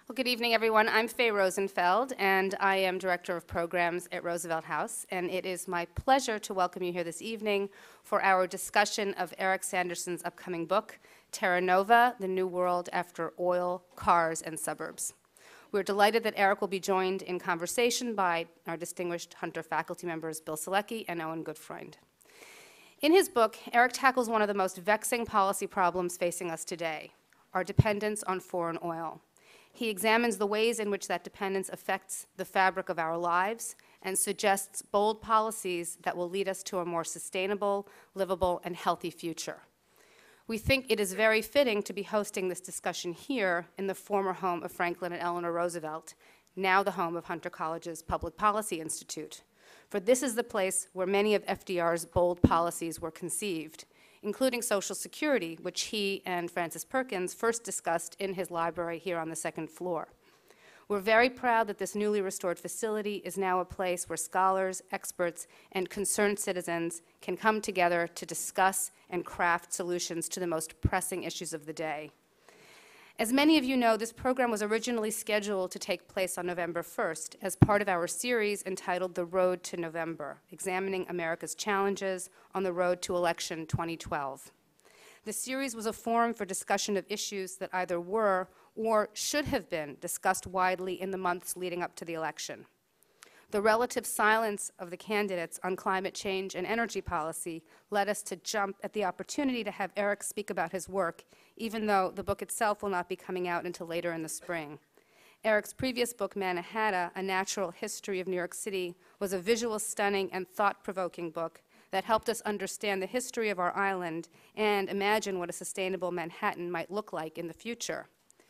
Well, good evening, everyone. I'm Faye Rosenfeld, and I am Director of Programs at Roosevelt House, and it is my pleasure to welcome you here this evening for our discussion of Eric Sanderson's upcoming book, Terra Nova, The New World After Oil, Cars, and Suburbs. We're delighted that Eric will be joined in conversation by our distinguished Hunter faculty members Bill Solecki and Owen Gutfreund. In his book, Eric tackles one of the most vexing policy problems facing us today, our dependence on foreign oil. He examines the ways in which that dependence affects the fabric of our lives and suggests bold policies that will lead us to a more sustainable, livable, and healthy future. We think it is very fitting to be hosting this discussion here in the former home of Franklin and Eleanor Roosevelt, now the home of Hunter College's Public Policy Institute. For this is the place where many of FDR's bold policies were conceived, including Social Security, which he and Francis Perkins first discussed in his library here on the second floor. We're very proud that this newly restored facility is now a place where scholars, experts, and concerned citizens can come together to discuss and craft solutions to the most pressing issues of the day. As many of you know, this program was originally scheduled to take place on November 1st as part of our series entitled The Road to November, examining America's challenges on the road to election 2012. The series was a forum for discussion of issues that either were or should have been discussed widely in the months leading up to the election. The relative silence of the candidates on climate change and energy policy led us to jump at the opportunity to have Eric speak about his work, even though the book itself will not be coming out until later in the spring. Eric's previous book, Manahatta, A Natural History of New York City, was a visual, stunning, and thought-provoking book that helped us understand the history of our island and imagine what a sustainable Manhattan might look like in the future.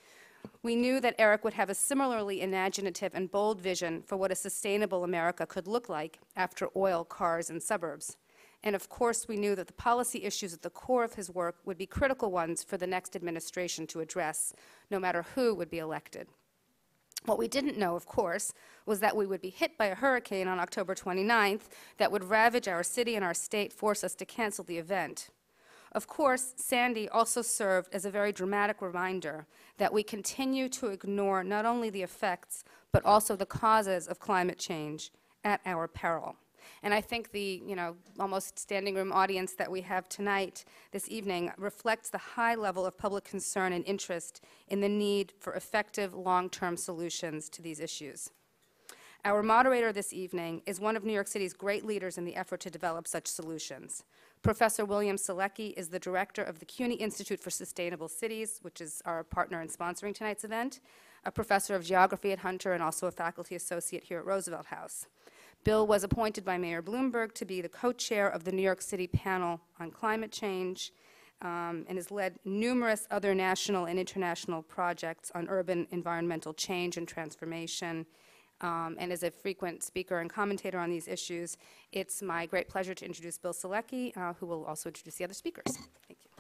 We knew that Eric would have a similarly imaginative and bold vision for what a sustainable America could look like after oil, cars, and suburbs. And of course, we knew that the policy issues at the core of his work would be critical ones for the next administration to address, no matter who would be elected. What we didn't know, of course, was that we would be hit by a hurricane on October 29th that would ravage our city and our state, force us to cancel the event. Of course, Sandy also served as a very dramatic reminder that we continue to ignore not only the effects, but also the causes of climate change at our peril. And I think the, almost standing room audience that we have tonight, this evening, reflects the high level of public concern and interest in the need for effective long-term solutions to these issues. Our moderator this evening is one of New York City's great leaders in the effort to develop such solutions. Professor William Solecki is the director of the CUNY Institute for Sustainable Cities, which is our partner in sponsoring tonight's event, a professor of geography at Hunter, and also a faculty associate here at Roosevelt House. Bill was appointed by Mayor Bloomberg to be the co-chair of the New York City panel on climate change, and has led numerous other national and international projects on urban environmental change and transformation, and as a frequent speaker and commentator on these issues. It's my great pleasure to introduce Bill Solecki, who will also introduce the other speakers. Thank you.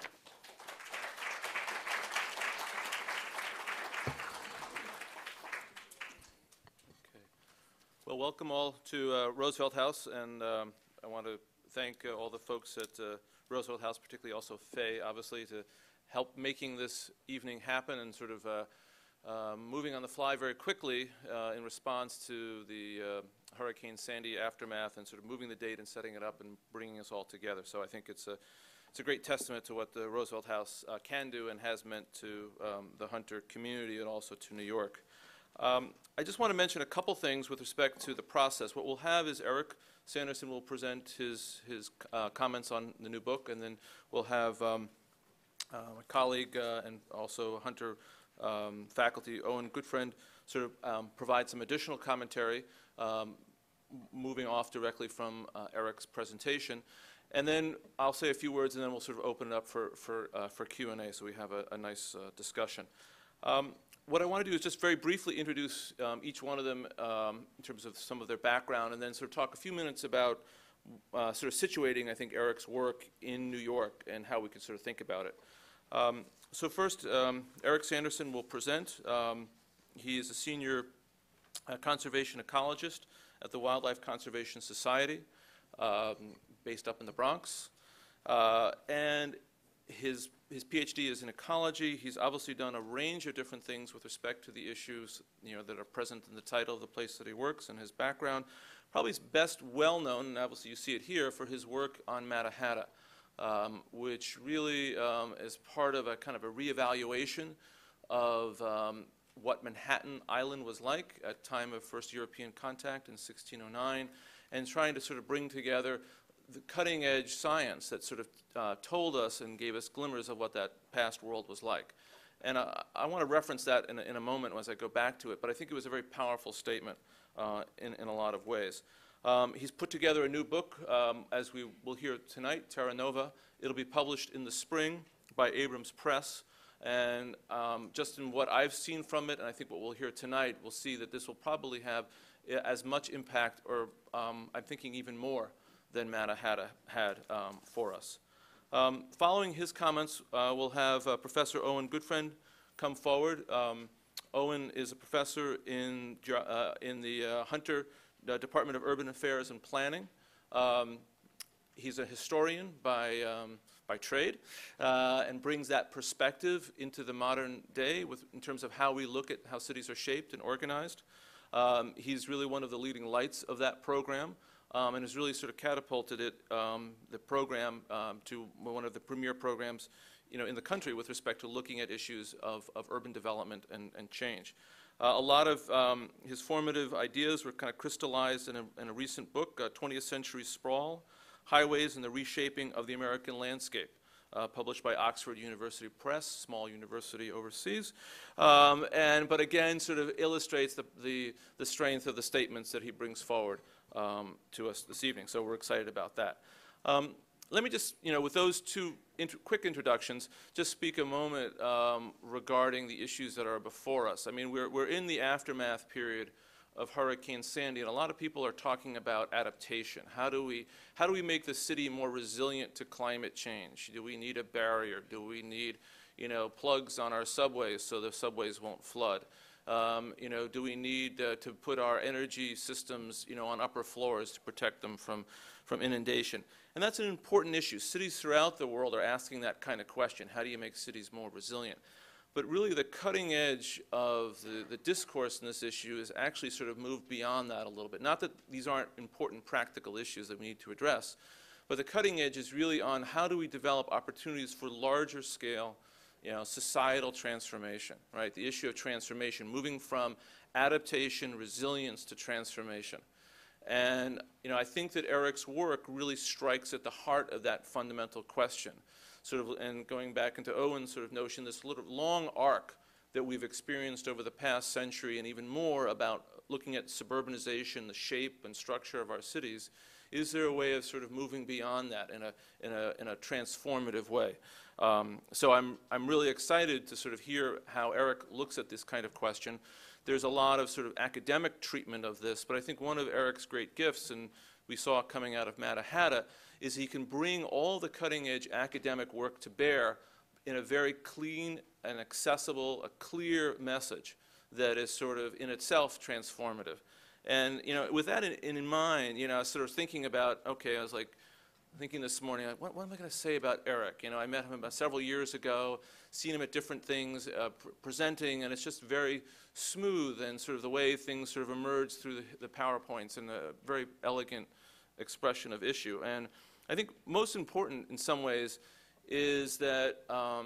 Okay. Well, welcome all to Roosevelt House, and I want to thank all the folks at Roosevelt House, particularly also Faye, obviously, to help making this evening happen and sort of moving on the fly very quickly in response to the Hurricane Sandy aftermath, and sort of moving the date and setting it up and bringing us all together. So I think it's a great testament to what the Roosevelt House can do and has meant to the Hunter community and also to New York. I just want to mention a couple things with respect to the process. What we'll have is Eric Sanderson will present his comments on the new book, and then we'll have my colleague and also Hunter faculty, Owen Gutfreund, sort of provide some additional commentary, moving off directly from Eric's presentation. And then I'll say a few words, and then we'll sort of open it up for Q&A, so we have a nice discussion. What I want to do is just very briefly introduce each one of them in terms of some of their background, and then sort of talk a few minutes about sort of situating, I think, Eric's work in New York and how we can sort of think about it. So first, Eric Sanderson will present. He is a senior conservation ecologist at the Wildlife Conservation Society, based up in the Bronx. And his his PhD is in ecology. He's obviously done a range of different things with respect to the issues, that are present in the title of the place that he works and his background. Probably he's best well known, and obviously you see it here, for his work on Manahatta, which really is part of a kind of a reevaluation of what Manhattan Island was like at time of first European contact in 1609, and trying to sort of bring together the cutting-edge science that sort of told us and gave us glimmers of what that past world was like. And I want to reference that in a moment as I go back to it, but I think it was a very powerful statement in a lot of ways. He's put together a new book, as we will hear tonight, Terra Nova. It'll be published in the spring by Abrams Press. And just in what I've seen from it, and I think what we'll hear tonight, we'll see that this will probably have as much impact, or I'm thinking even more, than Manahatta had for us. Following his comments, we'll have Professor Owen Gutfreund come forward. Owen is a professor in the Hunter Department of Urban Affairs and Planning. He's a historian by trade, and brings that perspective into the modern day in terms of how we look at how cities are shaped and organized. He's really one of the leading lights of that program, and has really sort of catapulted it, the program, to one of the premier programs in the country with respect to looking at issues of urban development and change. A lot of his formative ideas were kind of crystallized in a recent book, 20th Century Sprawl, Highways and the Reshaping of the American Landscape, published by Oxford University Press, small university overseas, but again sort of illustrates the strength of the statements that he brings forward to us this evening. So we're excited about that. Let me just, with those two quick introductions, just speak a moment regarding the issues that are before us. I mean, we're in the aftermath period of Hurricane Sandy, and a lot of people are talking about adaptation. How do we make the city more resilient to climate change? Do we need a barrier? Do we need, plugs on our subways so the subways won't flood? Do we need to put our energy systems, on upper floors to protect them from inundation? And that's an important issue. Cities throughout the world are asking that kind of question. How do you make cities more resilient? But really the cutting edge of the discourse in this issue is actually sort of moved beyond that a little bit. Not that these aren't important practical issues that we need to address, but the cutting edge is really on how do we develop opportunities for larger scale, societal transformation, right? The issue of transformation, moving from adaptation, resilience to transformation. And I think that Eric's work really strikes at the heart of that fundamental question. And going back into Owen's sort of notion, this little long arc that we've experienced over the past century and even more about looking at suburbanization, the shape and structure of our cities, is there a way of sort of moving beyond that in a transformative way? So I'm really excited to sort of hear how Eric looks at this kind of question. There's a lot of sort of academic treatment of this, but I think one of Eric's great gifts, and we saw coming out of Manahatta, is he can bring all the cutting-edge academic work to bear in a very clean and accessible, a clear message that is sort of in itself transformative. And with that in mind, I was sort of thinking about, okay, I was like thinking this morning, what am I going to say about Eric? I met him about several years ago, seen him at different things, presenting, and it's just very smooth, and sort of the way things sort of emerge through the PowerPoints and a very elegant expression of issue. And I think most important in some ways is that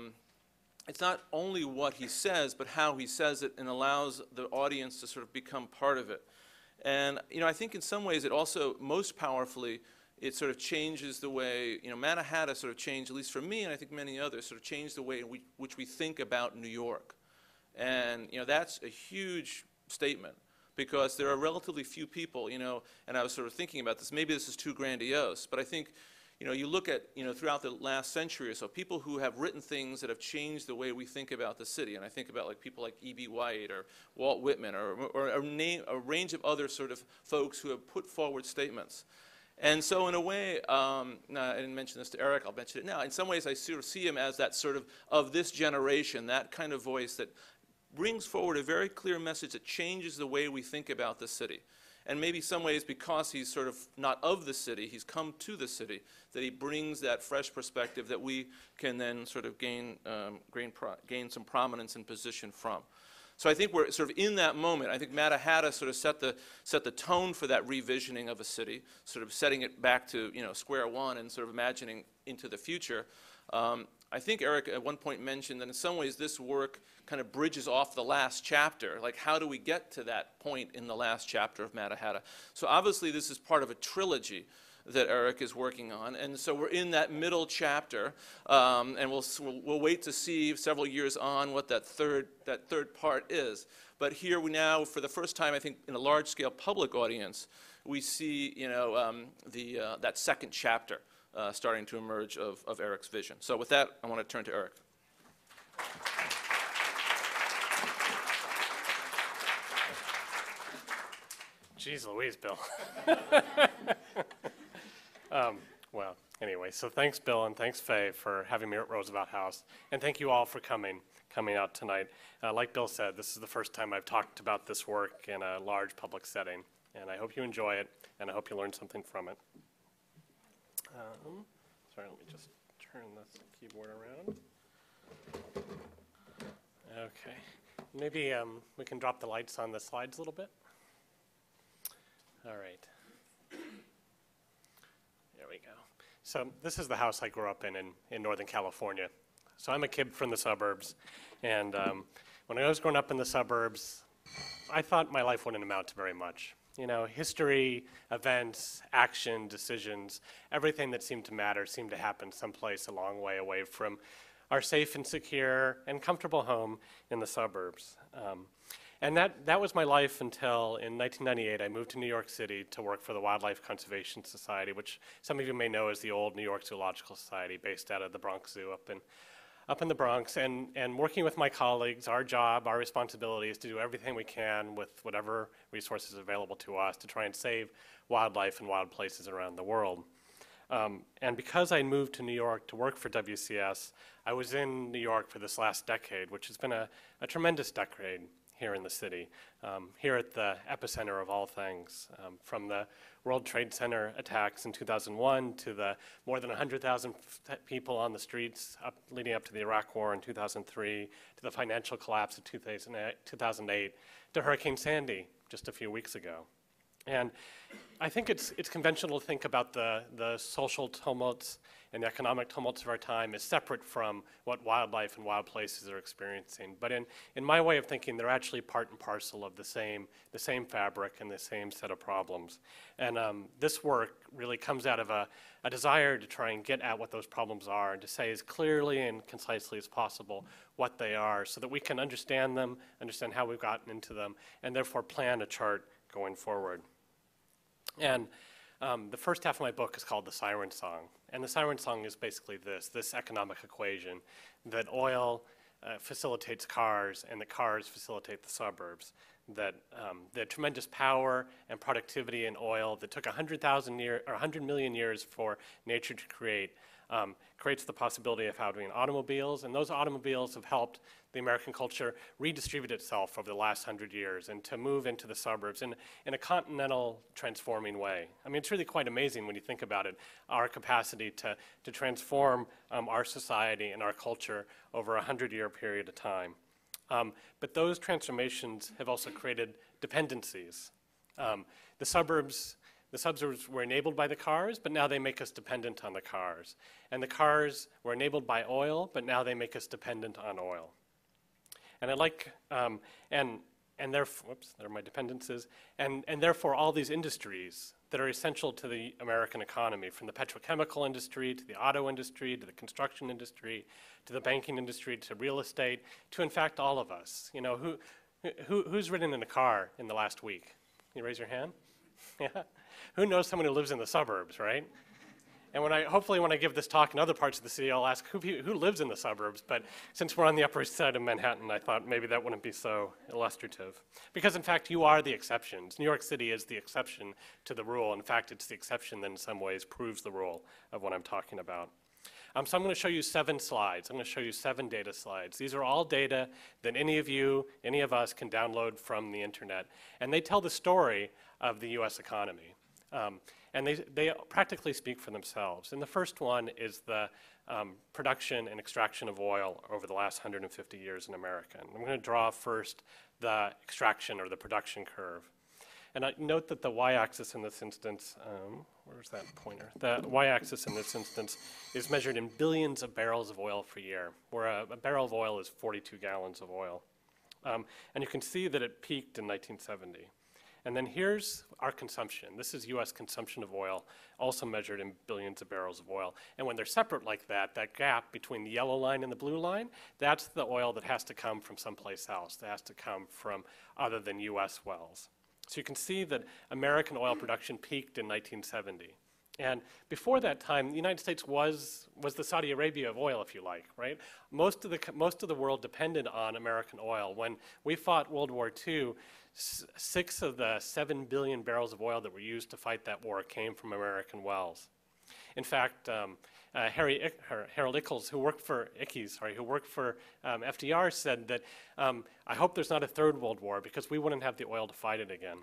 it's not only what he says, but how he says it, and allows the audience to sort of become part of it. And I think in some ways it also, most powerfully, it sort of changes the way, Manahatta sort of changed, at least for me, and I think many others, sort of changed the way in which we think about New York. And that's a huge statement, because there are relatively few people, and I was sort of thinking about this, maybe this is too grandiose, but I think, you look at, throughout the last century or so, people who have written things that have changed the way we think about the city, and I think about people like E.B. White or Walt Whitman or a range of other sort of folks who have put forward statements. And so in a way, I didn't mention this to Eric, I'll mention it now, in some ways I sort of see him as that sort of this generation, that kind of voice that brings forward a very clear message that changes the way we think about the city. And maybe some ways, because he's sort of not of the city, he's come to the city, that he brings that fresh perspective that we can then sort of gain some prominence and position from. So I think we're sort of in that moment. I think Manahatta sort of set the tone for that revisioning of a city, sort of setting it back to, you know, square one and sort of imagining into the future. I think Eric at one point mentioned that in some ways this work kind of bridges off the last chapter. Like, how do we get to that point in the last chapter of Manahatta? So obviously this is part of a trilogy that Eric is working on, and so we're in that middle chapter, and we'll wait to see several years on what that third part is. But here we now, for the first time, I think, in a large-scale public audience, we see, you know, that second chapter starting to emerge of Eric's vision. So with that, I want to turn to Eric. Jeez Louise, Bill. Well, anyway, so thanks, Bill, and thanks, Faye, for having me at Roosevelt House. And thank you all for coming out tonight. Like Bill said, this is the first time I've talked about this work in a large public setting. And I hope you enjoy it, and I hope you learn something from it. Sorry, let me just turn this keyboard around. Okay. Maybe we can drop the lights on the slides a little bit. All right. There we go. So this is the house I grew up in Northern California. So I'm a kid from the suburbs, and when I was growing up in the suburbs, I thought my life wouldn't amount to very much. You know, history, events, action, decisions, everything that seemed to matter seemed to happen someplace a long way away from our safe and secure and comfortable home in the suburbs. And that was my life until in 1998 I moved to New York City to work for the Wildlife Conservation Society, which some of you may know as the old New York Zoological Society, based out of the Bronx Zoo up in the Bronx. And working with my colleagues, our job, our responsibility is to do everything we can with whatever resources available to us to try and save wildlife and wild places around the world. And because I moved to New York to work for WCS, I was in New York for this last decade, which has been a tremendous decade here in the city, here at the epicenter of all things, from the World Trade Center attacks in 2001 to the more than 100,000 people on the streets leading up to the Iraq War in 2003, to the financial collapse of 2008, to Hurricane Sandy just a few weeks ago. And I think it's conventional to think about the social tumults and the economic tumults of our time as separate from what wildlife and wild places are experiencing. But in my way of thinking, they're actually part and parcel of the same fabric and the same set of problems. And this work really comes out of a desire to try and get at what those problems are and to say as clearly and concisely as possible what they are so that we can understand them, understand how we've gotten into them, and therefore plan a chart going forward. And the first half of my book is called The Siren Song. And the Siren Song is basically this economic equation that oil facilitates cars and that cars facilitate the suburbs. That the tremendous power and productivity in oil that took 100 million years for nature to create creates the possibility of having automobiles, and those automobiles have helped the American culture redistribute itself over the last 100 years and to move into the suburbs in a continental transforming way. I mean, it's really quite amazing when you think about it, our capacity to transform our society and our culture over a 100-year period of time. But those transformations have also created dependencies. The suburbs were enabled by the cars, but now they make us dependent on the cars. And the cars were enabled by oil, but now they make us dependent on oil. And I like, and therefore, whoops, there are my dependencies, and therefore all these industries that are essential to the American economy, from the petrochemical industry, to the auto industry, to the construction industry, to the banking industry, to real estate, to in fact all of us. You know, who's ridden in a car in the last week? Can you raise your hand? Yeah. Who knows someone who lives in the suburbs, right? And hopefully when I give this talk in other parts of the city, I'll ask who lives in the suburbs, but since we're on the Upper East Side of Manhattan, I thought maybe that wouldn't be so illustrative. Because in fact, you are the exceptions. New York City is the exception to the rule. In fact, it's the exception that in some ways proves the rule of what I'm talking about. So I'm going to show you 7 slides. I'm going to show you 7 data slides. These are all data that any of you, any of us can download from the internet. And they tell the story of the US economy. And they practically speak for themselves. And the first one is the production and extraction of oil over the last 150 years in America. And I'm going to draw first the extraction or the production curve. And I note that the y-axis in this instance, where's that pointer? The y-axis in this instance is measured in billions of barrels of oil per year, where a barrel of oil is 42 gallons of oil. And you can see that it peaked in 1970. And then here's our consumption. This is US consumption of oil, also measured in billions of barrels of oil. And when they're separate like that, that gap between the yellow line and the blue line, that's the oil that has to come from someplace else. That has to come from other than US wells. So you can see that American oil production peaked in 1970. And before that time, the United States was the Saudi Arabia of oil, if you like, right? Most of the world depended on American oil. When we fought World War II, 6 of the 7 billion barrels of oil that were used to fight that war came from American wells. In fact, Harold Ickles, who worked for FDR, said that, I hope there's not a 3rd World War because we wouldn't have the oil to fight it again.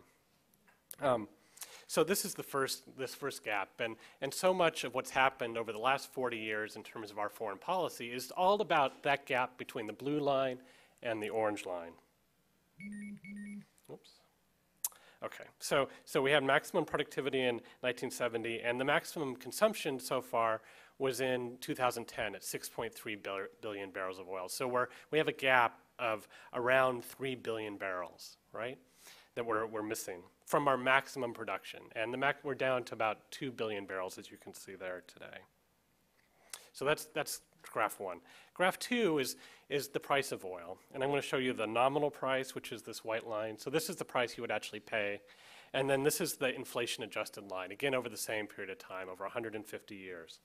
So this is this first gap, and so much of what's happened over the last 40 years in terms of our foreign policy is all about that gap between the blue line and the orange line. Oops. Okay, so we had maximum productivity in 1970, and the maximum consumption so far was in 2010 at 6.3 billion barrels of oil. So we have a gap of around 3 billion barrels, right, that we're missing from our maximum production. And we're down to about 2 billion barrels, as you can see there today. So that's graph 1. Graph 2 is the price of oil. And I'm going to show you the nominal price, which is this white line. So this is the price you would actually pay. And then this is the inflation-adjusted line, again over the same period of time, over 150 years.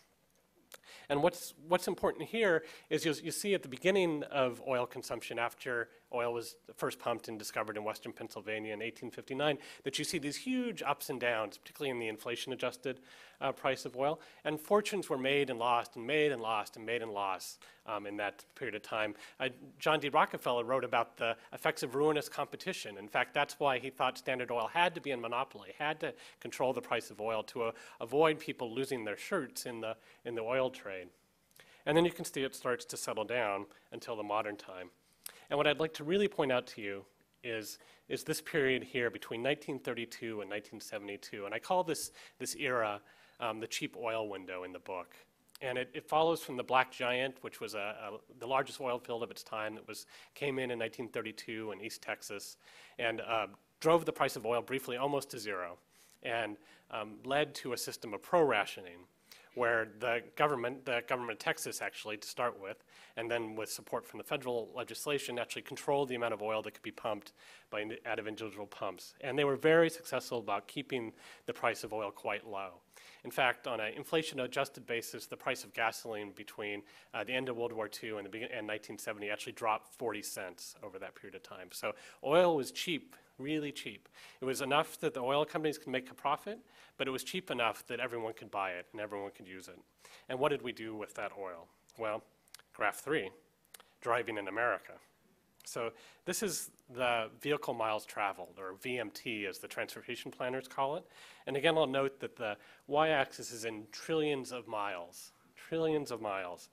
And what's important here is you see at the beginning of oil consumption, after oil was first pumped and discovered in western Pennsylvania in 1859, that you see these huge ups and downs, particularly in the inflation-adjusted price of oil. And fortunes were made and lost and made and lost and made and lost in that period of time. John D. Rockefeller wrote about the effects of ruinous competition. In fact, that's why he thought Standard Oil had to be in monopoly, had to control the price of oil to avoid people losing their shirts in the oil trade. And then you can see it starts to settle down until the modern time. And what I'd like to really point out to you is this period here between 1932 and 1972. And I call this era the cheap oil window in the book. And it follows from the Black Giant, which was the largest oil field of its time that came in 1932 in East Texas and drove the price of oil briefly almost to zero and led to a system of pro-rationing, where the government of Texas actually, to start with, and then with support from the federal legislation, actually controlled the amount of oil that could be pumped out of individual pumps. And they were very successful about keeping the price of oil quite low. In fact, on an inflation-adjusted basis, the price of gasoline between the end of World War II and 1970 actually dropped 40 cents over that period of time. So oil was cheap, really cheap. It was enough that the oil companies could make a profit, but it was cheap enough that everyone could buy it and everyone could use it. And what did we do with that oil? Well, graph 3, driving in America. So this is the vehicle miles traveled, or VMT as the transportation planners call it. And again, I'll note that the y-axis is in trillions of miles, trillions of miles.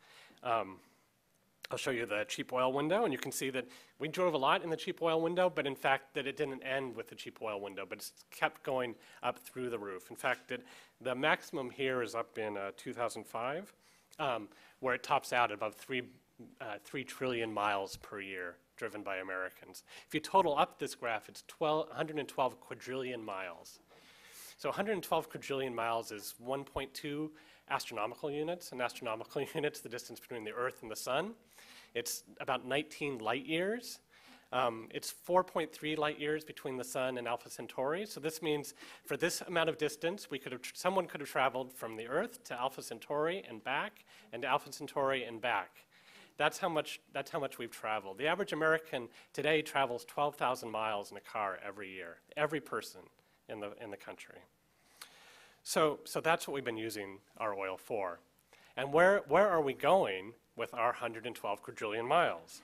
I'll show you the cheap oil window, and you can see that we drove a lot in the cheap oil window, but in fact that it didn't end with the cheap oil window, but it's kept going up through the roof. In fact, the maximum here is up in 2005, where it tops out at about 3 trillion miles per year driven by Americans. If you total up this graph, it's 112 quadrillion miles. So 112 quadrillion miles is 1.2 astronomical units. And astronomical units, the distance between the Earth and the Sun. It's about 19 light years. It's 4.3 light years between the Sun and Alpha Centauri. So this means for this amount of distance, someone could have traveled from the Earth to Alpha Centauri and back, and to Alpha Centauri and back. That's how much we've traveled. The average American today travels 12,000 miles in a car every year, every person in the country. So that's what we've been using our oil for. And where are we going with our 112 quadrillion miles?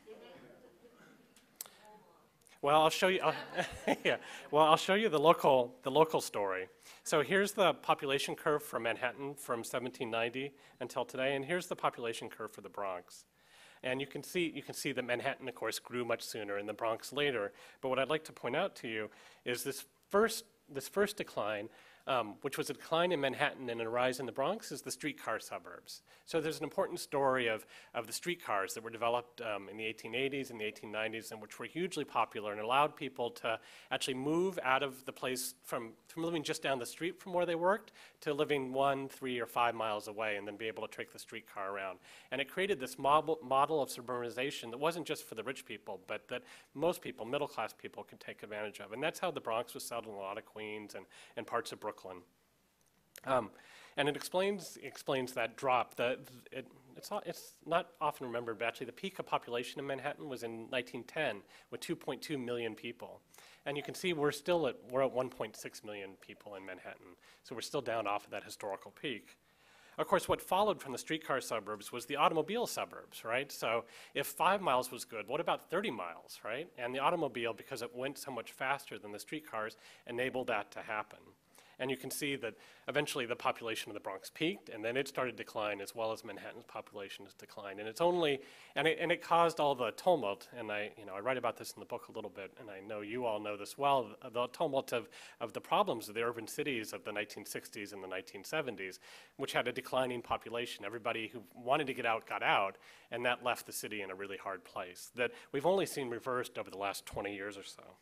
Well, I'll show you. Yeah. Well, I'll show you the local story. So here's the population curve for Manhattan from 1790 until today, and here's the population curve for the Bronx. And you can see that Manhattan, of course, grew much sooner, and the Bronx later. But what I'd like to point out to you is this first decline, which was a decline in Manhattan and a rise in the Bronx, is the streetcar suburbs. So there's an important story of the streetcars that were developed in the 1880s and the 1890s, and which were hugely popular and allowed people to actually move out of the place from living just down the street from where they worked to living 1, 3, or 5 miles away, and then be able to take the streetcar around. And it created this model of suburbanization that wasn't just for the rich people, but that most people, middle-class people, could take advantage of. And that's how the Bronx was settled in a lot of Queens and parts of Brooklyn. And it explains that drop. It's not often remembered, but actually the peak of population in Manhattan was in 1910 with 2.2 million people. And you can see we're at 1.6 million people in Manhattan. So we're still down off of that historical peak. Of course, what followed from the streetcar suburbs was the automobile suburbs, right? So if 5 miles was good, what about 30 miles, right? And the automobile, because it went so much faster than the streetcars, enabled that to happen. And you can see that eventually the population of the Bronx peaked, and then it started to decline as well as Manhattan's population has declined. And it caused all the tumult, and I write about this in the book a little bit, and I know you all know this well, the tumult of the problems of the urban cities of the 1960s and the 1970s, which had a declining population. Everybody who wanted to get out got out, and that left the city in a really hard place that we've only seen reversed over the last 20 years or so.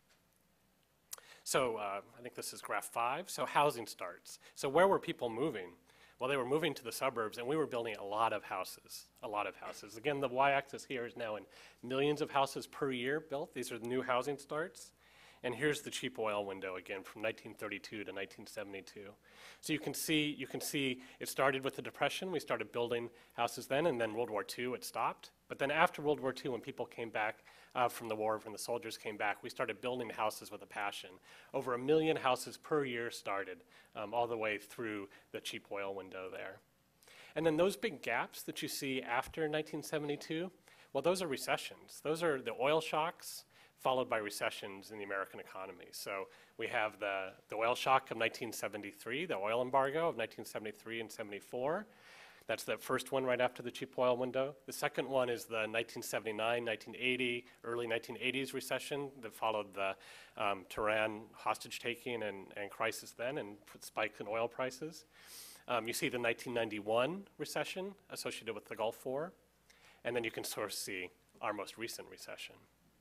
So I think this is graph 5. So housing starts. So where were people moving? Well, they were moving to the suburbs, and we were building a lot of houses, Again, the y-axis here is now in millions of houses per year built. These are the new housing starts. And here's the cheap oil window again from 1932 to 1972. So you can see it started with the Depression. We started building houses then, and then World War II it stopped. But then after World War II, when people came back from the war, when the soldiers came back, we started building houses with a passion. Over 1 million houses per year started all the way through the cheap oil window there. And then those big gaps that you see after 1972, well, those are recessions. Those are the oil shocks followed by recessions in the American economy. So we have the oil shock of 1973, the oil embargo of 1973 and 74. That's the first one right after the cheap oil window. The second one is the 1979, 1980, early 1980s recession that followed the Tehran hostage-taking and crisis then and spikes in oil prices. You see the 1991 recession associated with the Gulf War. And then you can sort of see our most recent recession.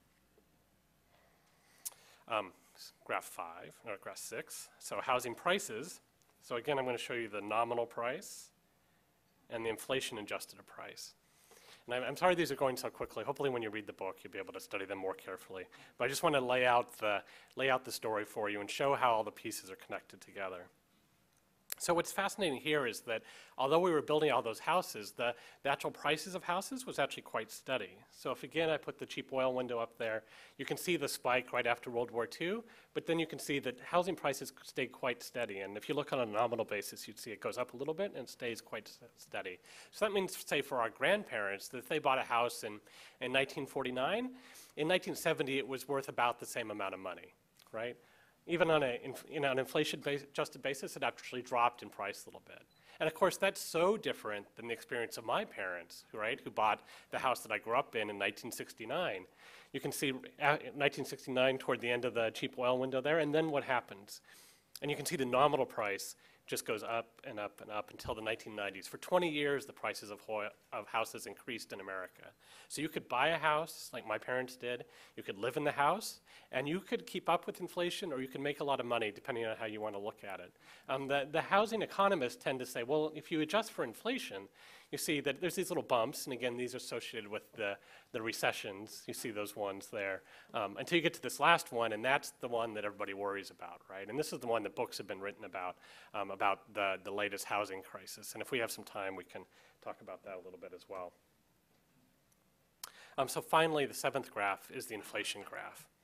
Graph 6. So housing prices. So again, I'm going to show you the nominal price and the inflation-adjusted price. And I'm sorry these are going so quickly. Hopefully when you read the book, you'll be able to study them more carefully. But I just want to lay out the story for you and show how all the pieces are connected together. So what's fascinating here is that although we were building all those houses, the actual prices of houses was actually quite steady. So if again I put the cheap oil window up there, you can see the spike right after World War II, but then you can see that housing prices stayed quite steady. And if you look on a nominal basis, you'd see it goes up a little bit and stays quite steady. So that means, say, for our grandparents, that if they bought a house in 1949, in 1970 it was worth about the same amount of money, right? Even on an inflation-adjusted basis, it actually dropped in price a little bit. And of course, that's so different than the experience of my parents, right, who bought the house that I grew up in 1969. You can see 1969 toward the end of the cheap oil window there, and then what happens? And you can see the nominal price just goes up and up and up until the 1990s. For 20 years, the prices of houses increased in America. So you could buy a house like my parents did, you could live in the house, and you could keep up with inflation, or you could make a lot of money depending on how you want to look at it. The housing economists tend to say, well, if you adjust for inflation, you see that there's these little bumps, and again, these are associated with the recessions. You see those ones there. Until you get to this last one, and that's the one that everybody worries about, right? And this is the one that books have been written about the latest housing crisis. And if we have some time, we can talk about that a little bit as well. So finally, the 7th graph is the inflation graph.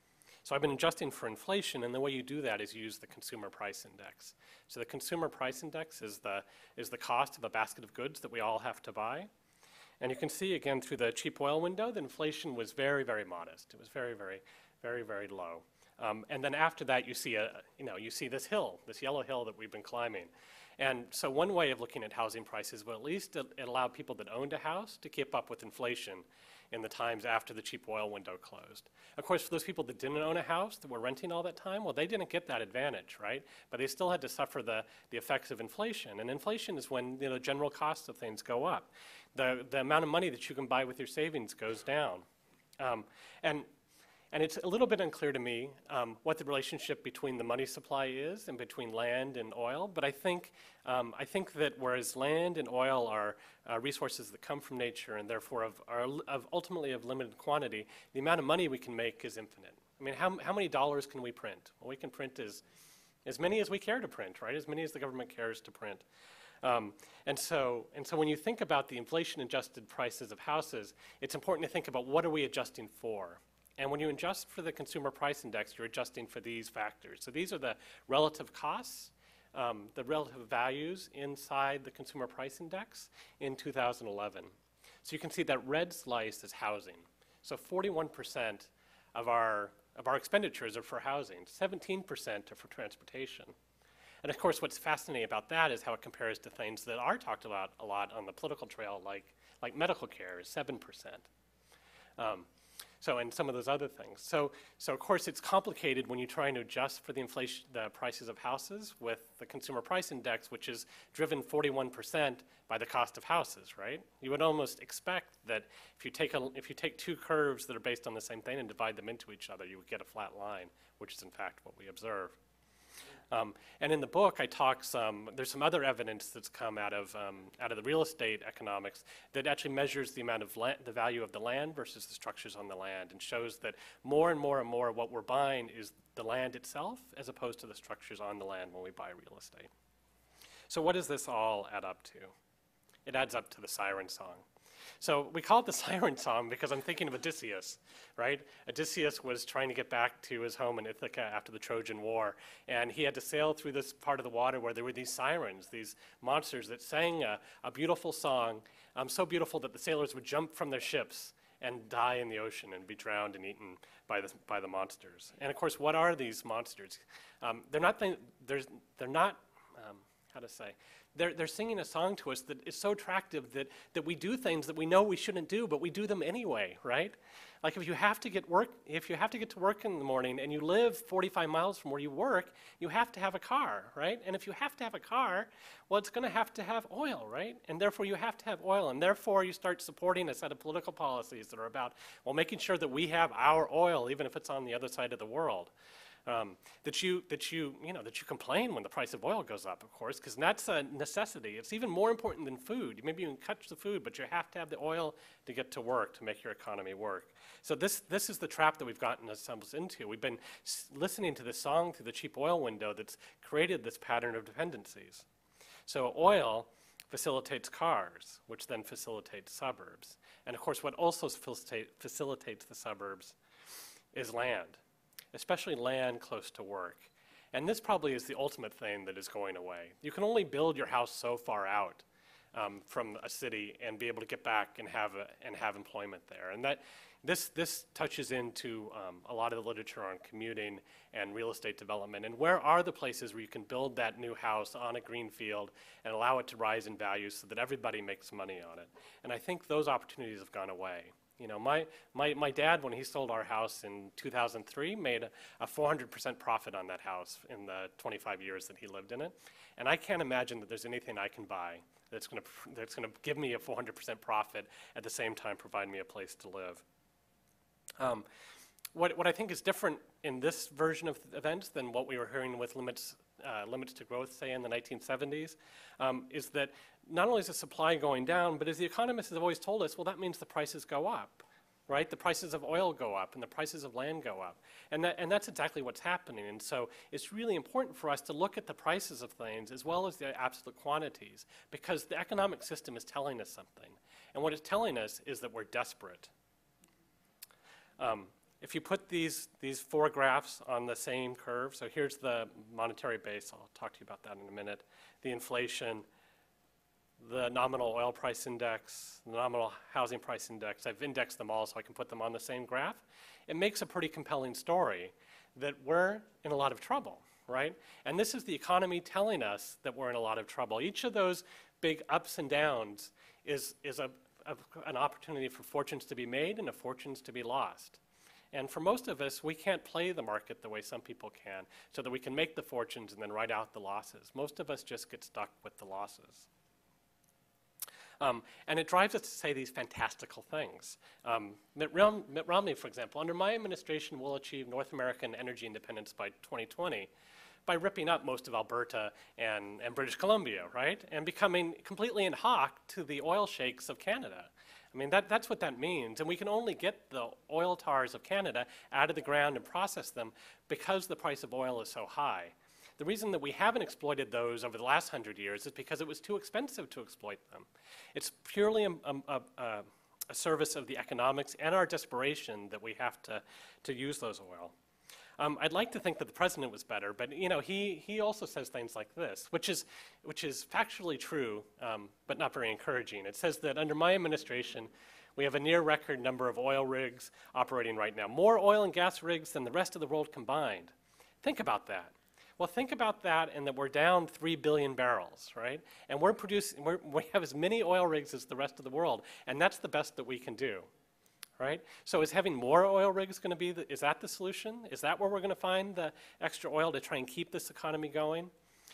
So I've been adjusting for inflation, and the way you do that is use the consumer price index. So the consumer price index is the cost of a basket of goods that we all have to buy. And you can see again through the cheap oil window that inflation was very, very modest. It was very, very, very, very low. And then after that, you see this hill, this yellow hill that we've been climbing. And so one way of looking at housing prices, well, at least it allowed people that owned a house to keep up with inflation in the times after the cheap oil window closed. Of course, for those people that didn't own a house, that were renting all that time, well, they didn't get that advantage, right? But they still had to suffer the effects of inflation. And inflation is when the general costs of things go up. The amount of money that you can buy with your savings goes down. And it's a little bit unclear to me what the relationship between the money supply is and between land and oil. But I think that whereas land and oil are resources that come from nature and therefore ultimately of limited quantity, the amount of money we can make is infinite. I mean, how many dollars can we print? Well, we can print as many as we care to print, right? As many as the government cares to print. And so when you think about the inflation-adjusted prices of houses, it's important to think about what are we adjusting for. And when you adjust for the consumer price index, you're adjusting for these factors. So these are the relative costs, the relative values inside the consumer price index in 2011. So you can see that red slice is housing. So 41% of our expenditures are for housing, 17% are for transportation. And of course, what's fascinating about that is how it compares to things that are talked about a lot on the political trail, like medical care is 7%. And some of those other things. So of course, it's complicated when you're trying to adjust for the inflation, the prices of houses with the consumer price index, which is driven 41% by the cost of houses, right? You would almost expect that if you take two curves that are based on the same thing and divide them into each other, you would get a flat line, which is in fact what we observe. And in the book, I talk there's some other evidence that's come out of the real estate economics that actually measures the amount of the value of the land versus the structures on the land, and shows that more and more and more what we're buying is the land itself as opposed to the structures on the land when we buy real estate. So what does this all add up to? It adds up to the siren song. So we call it the siren song because I'm thinking of Odysseus, right? Odysseus was trying to get back to his home in Ithaca after the Trojan War, and he had to sail through this part of the water where there were these sirens, these monsters that sang a beautiful song, so beautiful that the sailors would jump from their ships and die in the ocean and be drowned and eaten by the monsters. And of course, what are these monsters? They're not how to say? They're singing a song to us that is so attractive that we do things that we know we shouldn't do, but we do them anyway, right? Like if you have to get to work in the morning and you live 45 miles from where you work, you have to have a car, right? And if you have to have a car, well, it's going to have oil, right? And therefore you have to have oil, and therefore you start supporting a set of political policies that are about, well, making sure that we have our oil, even if it's on the other side of the world. That you complain when the price of oil goes up, of course, because that's a necessity. It's even more important than food. Maybe you can cut the food, but you have to have the oil to get to work, to make your economy work. So this is the trap that we've gotten ourselves into. We've been listening to this song through the cheap oil window that's created this pattern of dependencies. So oil facilitates cars, which then facilitates suburbs. And of course, what also facilitates the suburbs is land, especially land close to work. And this probably is the ultimate thing that is going away. You can only build your house so far out from a city and be able to get back and have employment there. And this touches into a lot of the literature on commuting and real estate development. And where are the places where you can build that new house on a green field and allow it to rise in value so that everybody makes money on it? And I think those opportunities have gone away. You know, my dad, when he sold our house in 2003, made a 400% profit on that house in the 25 years that he lived in it. And I can't imagine that there's anything I can buy that's going to give me a 400% profit at the same time provide me a place to live. What I think is different in this version of events than what we were hearing with limits to growth, say, in the 1970s, is that not only is the supply going down, but as the economists have always told us, well, that means the prices go up, right? The prices of oil go up and the prices of land go up. And that's exactly what's happening. And so it's really important for us to look at the prices of things as well as the absolute quantities, because the economic system is telling us something. And what it's telling us is that we're desperate. if you put these four graphs on the same curve, so here's the monetary base, I'll talk to you about that in a minute, the inflation, the nominal oil price index, the nominal housing price index, I've indexed them all so I can put them on the same graph. It makes a pretty compelling story that we're in a lot of trouble, right? And this is the economy telling us that we're in a lot of trouble. Each of those big ups and downs is an opportunity for fortunes to be made and fortunes to be lost. And for most of us, we can't play the market the way some people can, so that we can make the fortunes and then write out the losses. Most of us just get stuck with the losses. And it drives us to say these fantastical things. Mitt Romney, for example, under my administration, will achieve North American energy independence by 2020 by ripping up most of Alberta and British Columbia, right? And becoming completely in hock to the oil sheiks of Canada. I mean, that's what that means. And we can only get the oil tars of Canada out of the ground and process them because the price of oil is so high. The reason that we haven't exploited those over the last 100 years is because it was too expensive to exploit them. It's purely a service of the economics and our desperation that we have to use those oil. I'd like to think that the president was better, but you know, he also says things like this, which is factually true, but not very encouraging. It says that under my administration, we have a near record number of oil rigs operating right now, more oil and gas rigs than the rest of the world combined. Think about that. Well, think about that, and that we're down 3 billion barrels, right? And we have as many oil rigs as the rest of the world, and that's the best that we can do, right? So is having more oil rigs going to be, is that the solution? Is that where we're going to find the extra oil to try and keep this economy going?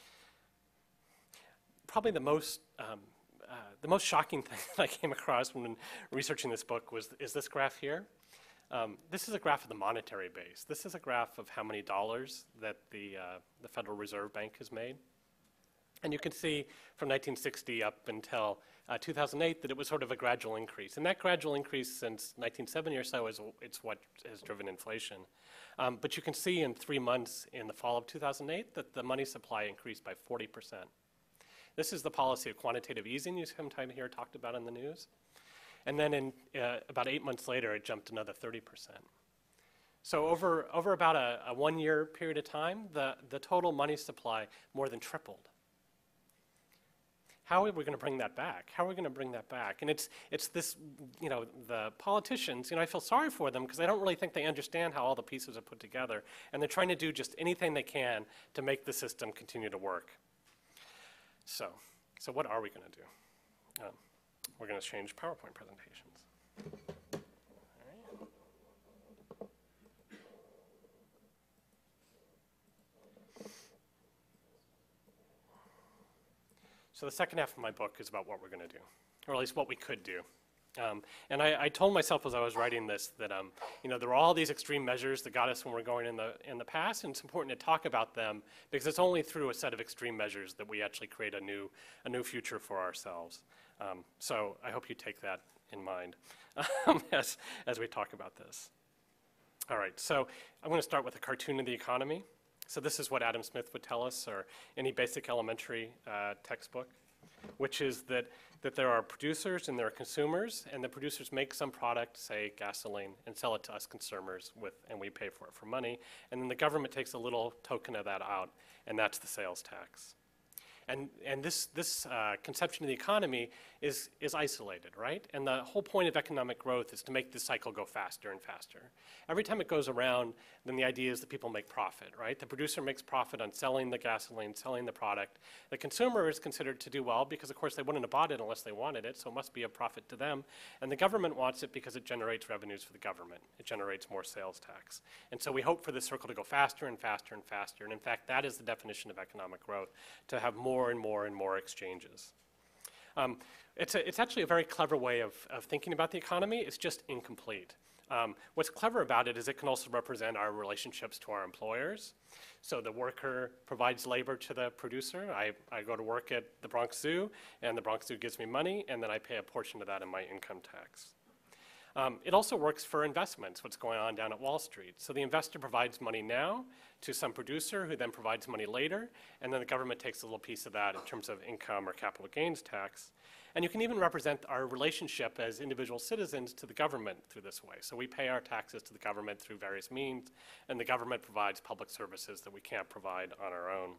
Probably the most shocking thing that I came across when researching this book is this graph here. This is a graph of the monetary base. This is a graph of how many dollars that the Federal Reserve Bank has made. And you can see from 1960 up until 2008 that it was sort of a gradual increase. And that gradual increase since 1970 or so it's what has driven inflation. But you can see in 3 months in the fall of 2008 that the money supply increased by 40%. This is the policy of quantitative easing you sometimes hear talked about in the news. And then in about 8 months later, it jumped another 30%. So over about a 1 year period of time, the total money supply more than tripled. How are we going to bring that back? How are we going to bring that back? And it's this, you know, the politicians, you know, I feel sorry for them because I don't really think they understand how all the pieces are put together. And they're trying to do just anything they can to make the system continue to work. So what are we going to do? We're going to change PowerPoint presentations. All right. So the second half of my book is about what we're going to do, or at least what we could do. And I told myself as I was writing this that you know, there are all these extreme measures that got us when we're going in the past, and it's important to talk about them because it's only through a set of extreme measures that we actually create a new future for ourselves. So I hope you take that in mind as we talk about this. All right, so I'm going to start with a cartoon of the economy. So this is what Adam Smith would tell us, or any basic elementary textbook, which is that there are producers and there are consumers, and the producers make some product, say gasoline, and sell it to us consumers and we pay for it for money, and then the government takes a little token of that out, and that's the sales tax. And this conception of the economy is isolated, right? And the whole point of economic growth is to make this cycle go faster and faster. Every time it goes around, then the idea is that people make profit, right? The producer makes profit on selling the gasoline, selling the product. The consumer is considered to do well because, of course, they wouldn't have bought it unless they wanted it, so it must be a profit to them. And the government wants it because it generates revenues for the government. It generates more sales tax. And so we hope for this circle to go faster and faster and faster. And in fact, that is the definition of economic growth, to have more and more and more exchanges. It's actually a very clever way of thinking about the economy. It's just incomplete. What's clever about it is it can also represent our relationships to our employers. So the worker provides labor to the producer. I go to work at the Bronx Zoo, and the Bronx Zoo gives me money, and then I pay a portion of that in my income tax. It also works for investments, what's going on down at Wall Street. So the investor provides money now to some producer who then provides money later, and then the government takes a little piece of that in terms of income or capital gains tax. And you can even represent our relationship as individual citizens to the government through this way. So we pay our taxes to the government through various means, and the government provides public services that we can't provide on our own.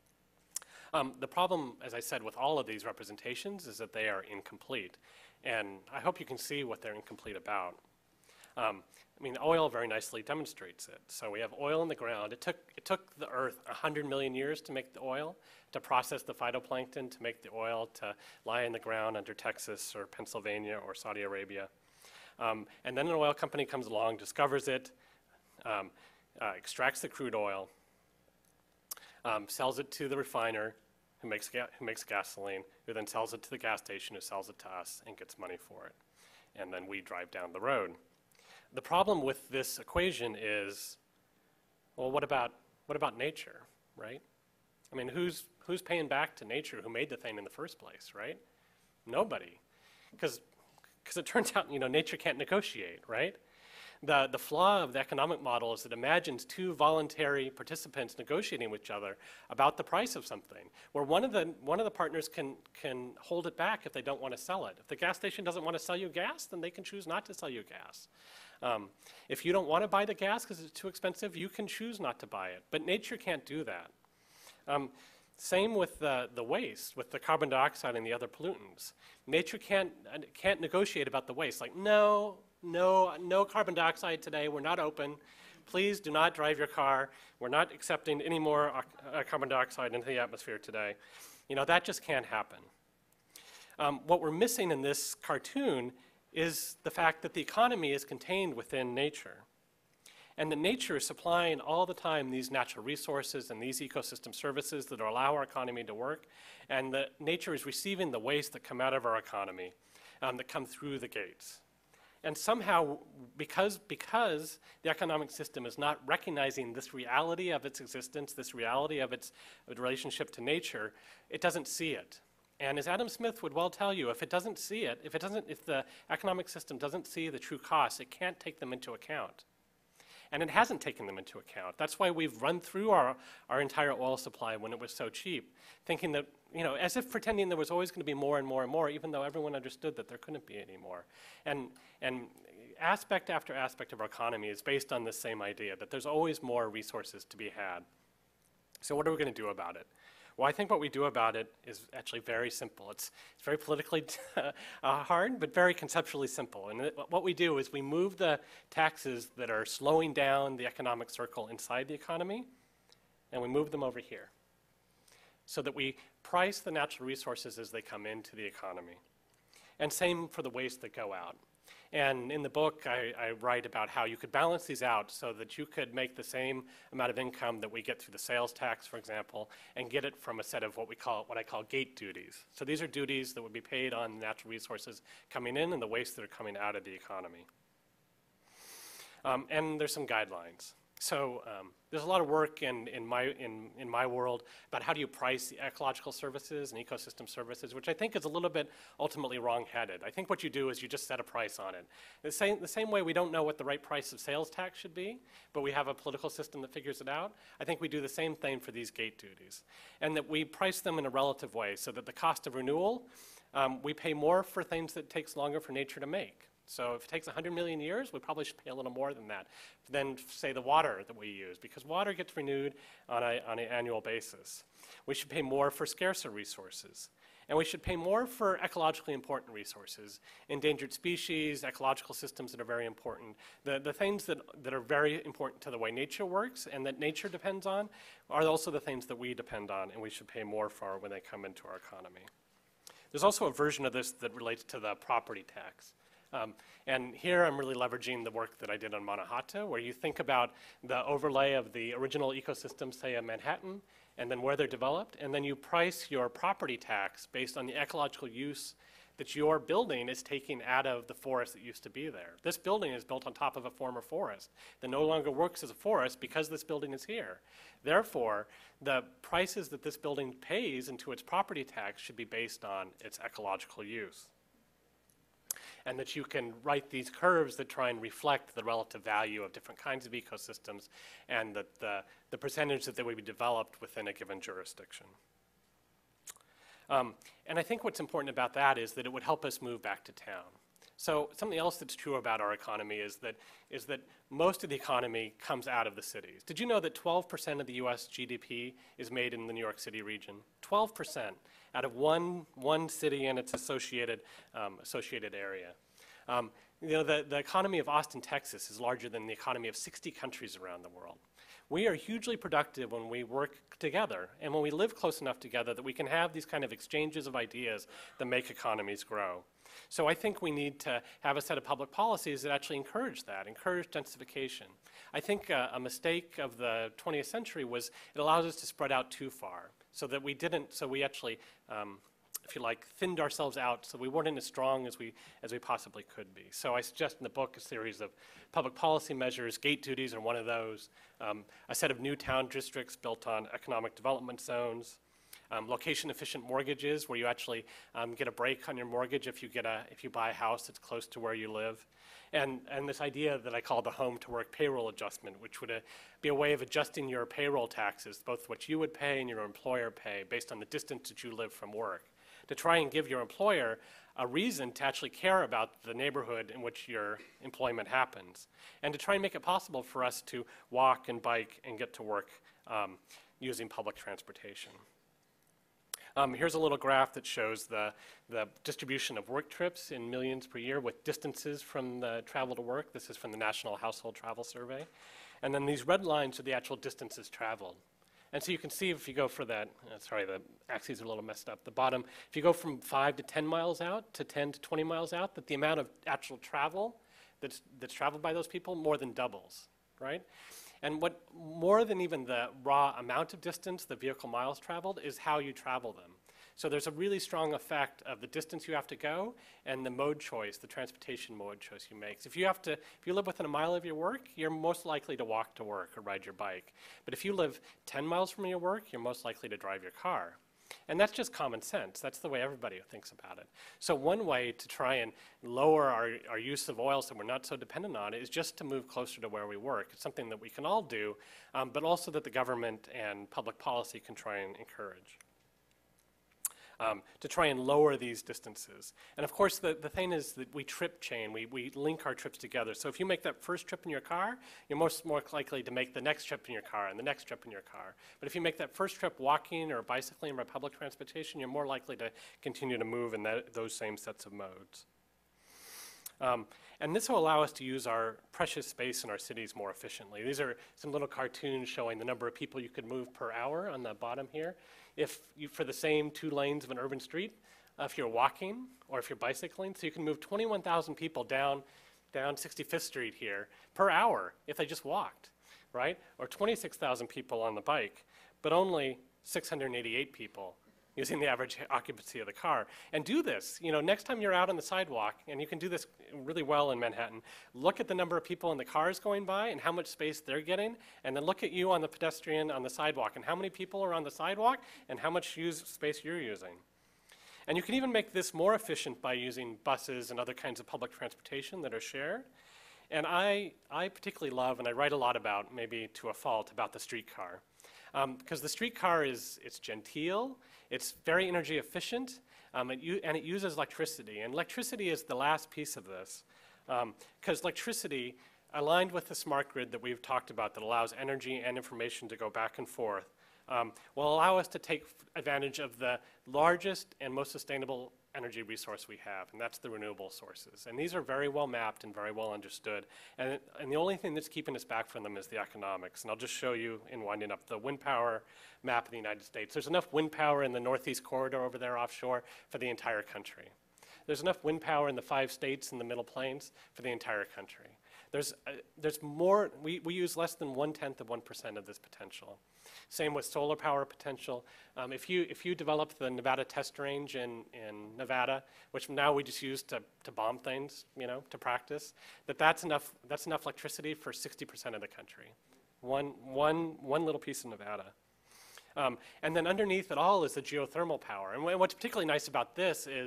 The problem, as I said, with all of these representations is that they are incomplete. And I hope you can see what they're incomplete about. I mean, oil very nicely demonstrates it. So we have oil in the ground. It took the Earth 100 million years to make the oil, to process the phytoplankton, to make the oil, to lie in the ground under Texas or Pennsylvania or Saudi Arabia. And then an oil company comes along, discovers it, extracts the crude oil, sells it to the refiner, who makes gasoline, who then sells it to the gas station, who sells it to us and gets money for it. And then we drive down the road. The problem with this equation is, well, what about nature, right? I mean, who's paying back to nature who made the thing in the first place, right? Nobody. Because it turns out, nature can't negotiate, right? The flaw of the economic model is it imagines two voluntary participants negotiating with each other about the price of something, where one of the partners can hold it back if they don't want to sell it. If the gas station doesn't want to sell you gas, then they can choose not to sell you gas. If you don't want to buy the gas because it's too expensive, you can choose not to buy it. But nature can't do that. Same with the waste, with the carbon dioxide and the other pollutants. Nature can't negotiate about the waste. Like, no carbon dioxide today. We're not open. Please do not drive your car. We're not accepting any more carbon dioxide into the atmosphere today. That just can't happen. What we're missing in this cartoon is the fact that the economy is contained within nature. And that nature is supplying all the time these natural resources and these ecosystem services that allow our economy to work. And that nature is receiving the waste that come out of our economy, that come through the gates. And somehow, because the economic system is not recognizing this reality of its existence, this reality of its relationship to nature, it doesn't see it. And as Adam Smith would well tell you, if it doesn't see it, if the economic system doesn't see the true costs, it can't take them into account. And it hasn't taken them into account. That's why we've run through our entire oil supply when it was so cheap, thinking that, as if pretending there was always going to be more and more and more, even though everyone understood that there couldn't be any more. And aspect after aspect of our economy is based on this same idea, that there's always more resources to be had. So what are we going to do about it? Well, I think what we do about it is actually very simple. It's very politically hard, but very conceptually simple. And what we do is we move the taxes that are slowing down the economic circle inside the economy, and we move them over here, so that we price the natural resources as they come into the economy. And same for the waste that go out. And in the book, I write about how you could balance these out so that you could make the same amount of income that we get through the sales tax, for example, and get it from a set of what I call gate duties. So these are duties that would be paid on natural resources coming in and the waste that are coming out of the economy. And there's some guidelines. So there's a lot of work in my world about how do you price the ecological services and ecosystem services, which I think is a little bit ultimately wrong-headed. I think what you do is you just set a price on it. The same way we don't know what the right price of sales tax should be, but we have a political system that figures it out, I think we do the same thing for these gate duties. And that we price them in a relative way so that the cost of renewal, we pay more for things that takes longer for nature to make. So if it takes 100 million years, we probably should pay a little more than that. Then say the water that we use, because water gets renewed on an annual basis. We should pay more for scarcer resources. And we should pay more for ecologically important resources, endangered species, ecological systems that are very important. The things that are very important to the way nature works and that nature depends on are also the things that we depend on and we should pay more for when they come into our economy. There's also a version of this that relates to the property tax. And here I'm really leveraging the work that I did on Manahatta, where you think about the overlay of the original ecosystem, say in Manhattan, and then where they're developed, and then you price your property tax based on the ecological use that your building is taking out of the forest that used to be there. This building is built on top of a former forest that no longer works as a forest because this building is here. Therefore, the prices that this building pays into its property tax should be based on its ecological use. and that you can write these curves that try and reflect the relative value of different kinds of ecosystems and the percentage that they would be developed within a given jurisdiction. And I think what's important about that is that it would help us move back to town. So something else that's true about our economy is that most of the economy comes out of the cities. Did you know that 12% of the US GDP is made in the New York City region? 12% out of one city and its associated area. You know, the economy of Austin, Texas is larger than the economy of 60 countries around the world. We are hugely productive when we work together and when we live close enough together that we can have these kind of exchanges of ideas that make economies grow. So I think we need to have a set of public policies that actually encourage that, encourage densification. I think a mistake of the 20th century was it allows us to spread out too far so that we actually, if you like, thinned ourselves out so we weren't as strong as we possibly could be. So I suggest in the book a series of public policy measures. Gate duties are one of those. A set of new town districts built on economic development zones. Location-efficient mortgages, where you actually get a break on your mortgage if you buy a house that's close to where you live, and this idea that I call the home-to-work payroll adjustment, which would be a way of adjusting your payroll taxes, both what you would pay and your employer pay, based on the distance that you live from work, to try and give your employer a reason to actually care about the neighborhood in which your employment happens, and to try and make it possible for us to walk and bike and get to work using public transportation. Here's a little graph that shows the distribution of work trips in millions per year with distances from the travel to work. This is from the National Household Travel Survey. And then these red lines are the actual distances traveled. And so you can see if you go for that, sorry, the axes are a little messed up. The bottom, if you go from 5 to 10 miles out to 10 to 20 miles out, that the amount of actual travel that's traveled by those people more than doubles, right? And what more than even the raw amount of distance, the vehicle miles traveled, is how you travel them. So there's a really strong effect of the distance you have to go and the mode choice, the transportation mode choice you make. So if you live within a mile of your work, you're most likely to walk to work or ride your bike. But if you live 10 miles from your work, you're most likely to drive your car. And that's just common sense. That's the way everybody thinks about it. So one way to try and lower our use of oil so we're not so dependent on it is just to move closer to where we work. It's something that we can all do, but also that the government and public policy can try and encourage. To try and lower these distances. And of course, the thing is that we trip chain, we link our trips together. So if you make that first trip in your car, you're more likely to make the next trip in your car and the next trip in your car. But if you make that first trip walking or bicycling or by public transportation, you're more likely to continue to move in those same sets of modes. And this will allow us to use our precious space in our cities more efficiently. These are some little cartoons showing the number of people you could move per hour on the bottom here. If you, for the same 2 lanes of an urban street, if you're walking or if you're bicycling, so you can move 21,000 people down 65th Street here per hour if they just walked, right? Or 26,000 people on the bike, but only 688 people using the average occupancy of the car. And do this, you know, next time you're out on the sidewalk, and you can do this really well in Manhattan, look at the number of people in the cars going by and how much space they're getting, and then look at you on the pedestrian on the sidewalk and how many people are on the sidewalk and how much space you're using. And you can even make this more efficient by using buses and other kinds of public transportation that are shared. And I particularly love, and I write a lot about, maybe to a fault, about the streetcar. Because the streetcar it's genteel, it's very energy efficient, and it uses electricity. And electricity is the last piece of this. Because electricity, aligned with the smart grid that we've talked about that allows energy and information to go back and forth, will allow us to take advantage of the largest and most sustainable energy resource we have, and that's the renewable sources. And these are very well mapped and very well understood. And the only thing that's keeping us back from them is the economics. And I'll just show you in winding up the wind power map of the United States. There's enough wind power in the Northeast corridor over there offshore for the entire country. There's enough wind power in the 5 states in the Middle Plains for the entire country. There's more, we use less than 1/10 of 1% of this potential. Same with solar power potential. If you develop the Nevada test range in Nevada, which now we just use to bomb things, you know, to practice, that's enough electricity for 60% of the country. One little piece of Nevada. And then underneath it all is the geothermal power. And what's particularly nice about this is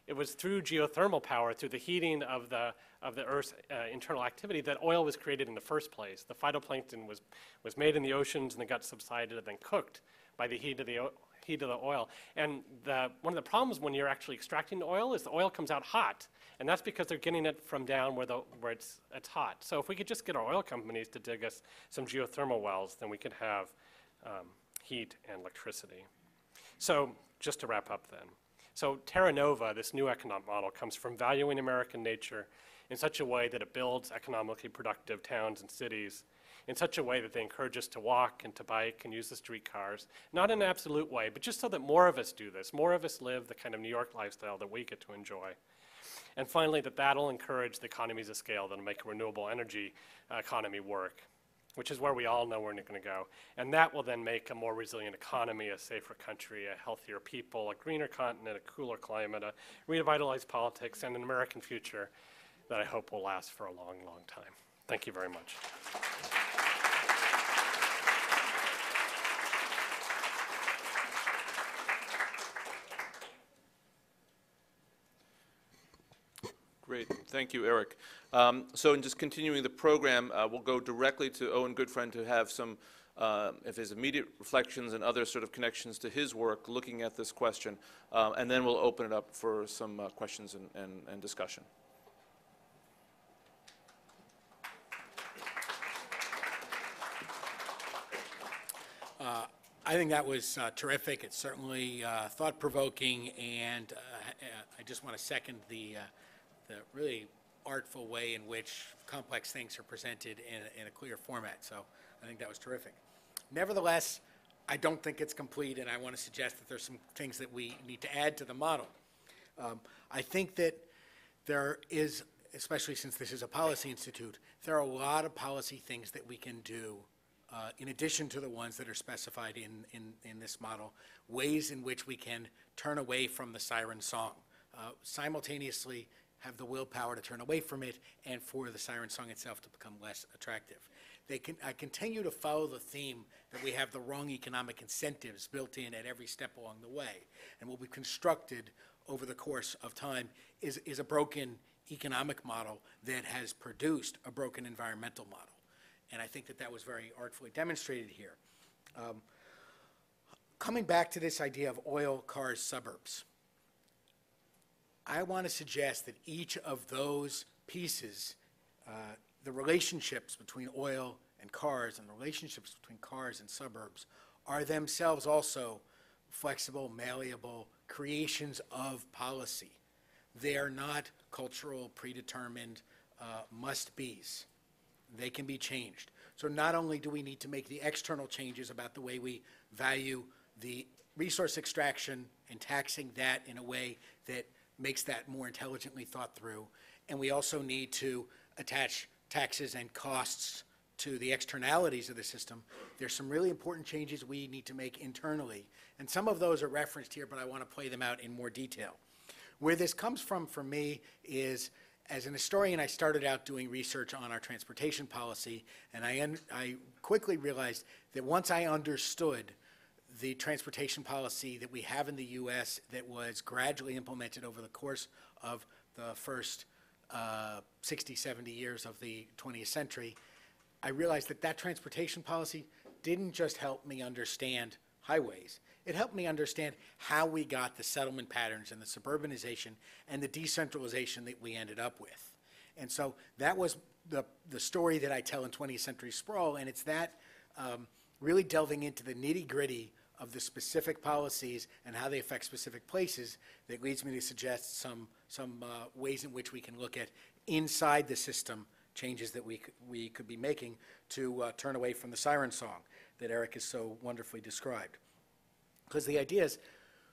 it was through geothermal power, through the heating of the Earth's internal activity, that oil was created in the first place. The phytoplankton was made in the oceans and then got subsided and then cooked by the heat of the oil. And one of the problems when you're actually extracting the oil is the oil comes out hot, and that's because they're getting it from down where it's hot. So if we could just get our oil companies to dig us some geothermal wells, then we could have heat and electricity. So just to wrap up then. So Terra Nova, this new economic model, comes from valuing American nature in such a way that it builds economically productive towns and cities, in such a way that they encourage us to walk and to bike and use the streetcars, not in an absolute way, but just so that more of us do this, more of us live the kind of New York lifestyle that we get to enjoy. And finally, that'll encourage the economies of scale that'll make a renewable energy economy work, which is where we all know we're going to go. And that will then make a more resilient economy, a safer country, a healthier people, a greener continent, a cooler climate, a revitalized politics, and an American future that I hope will last for a long, long time. Thank you very much. Great, thank you, Eric. So in just continuing the program, we'll go directly to Owen Gutfreund to have some of his immediate reflections and other sort of connections to his work looking at this question, and then we'll open it up for some questions and discussion. I think that was terrific. It's certainly thought-provoking, and I just want to second the really artful way in which complex things are presented in a clear format. So I think that was terrific. Nevertheless, I don't think it's complete, and I want to suggest that there's some things that we need to add to the model. I think that there is, especially since this is a policy institute, there are a lot of policy things that we can do in addition to the ones that are specified in this model, ways in which we can turn away from the siren song, simultaneously have the willpower to turn away from it and for the siren song itself to become less attractive. I continue to follow the theme that we have the wrong economic incentives built in at every step along the way. And what we've constructed over the course of time is a broken economic model that has produced a broken environmental model. And I think that was very artfully demonstrated here. Coming back to this idea of oil-cars-suburbs, I want to suggest that each of those pieces, the relationships between oil and cars and the relationships between cars and suburbs, are themselves also flexible, malleable creations of policy. They are not cultural, predetermined must-be's. They can be changed. So not only do we need to make the external changes about the way we value the resource extraction and taxing that in a way that makes that more intelligently thought through, and we also need to attach taxes and costs to the externalities of the system. There's some really important changes we need to make internally, and some of those are referenced here, but I want to play them out in more detail. Where this comes from for me is, as an historian, I started out doing research on our transportation policy, and I quickly realized that once I understood the transportation policy that we have in the U.S. that was gradually implemented over the course of the first 60, 70 years of the 20th century, I realized that transportation policy didn't just help me understand highways. It helped me understand how we got the settlement patterns and the suburbanization and the decentralization that we ended up with. And so that was the story that I tell in 20th Century Sprawl, and it's that really delving into the nitty-gritty of the specific policies and how they affect specific places that leads me to suggest some ways in which we can look at inside the system changes that we could be making to turn away from the siren song that Eric has so wonderfully described. Because the idea is,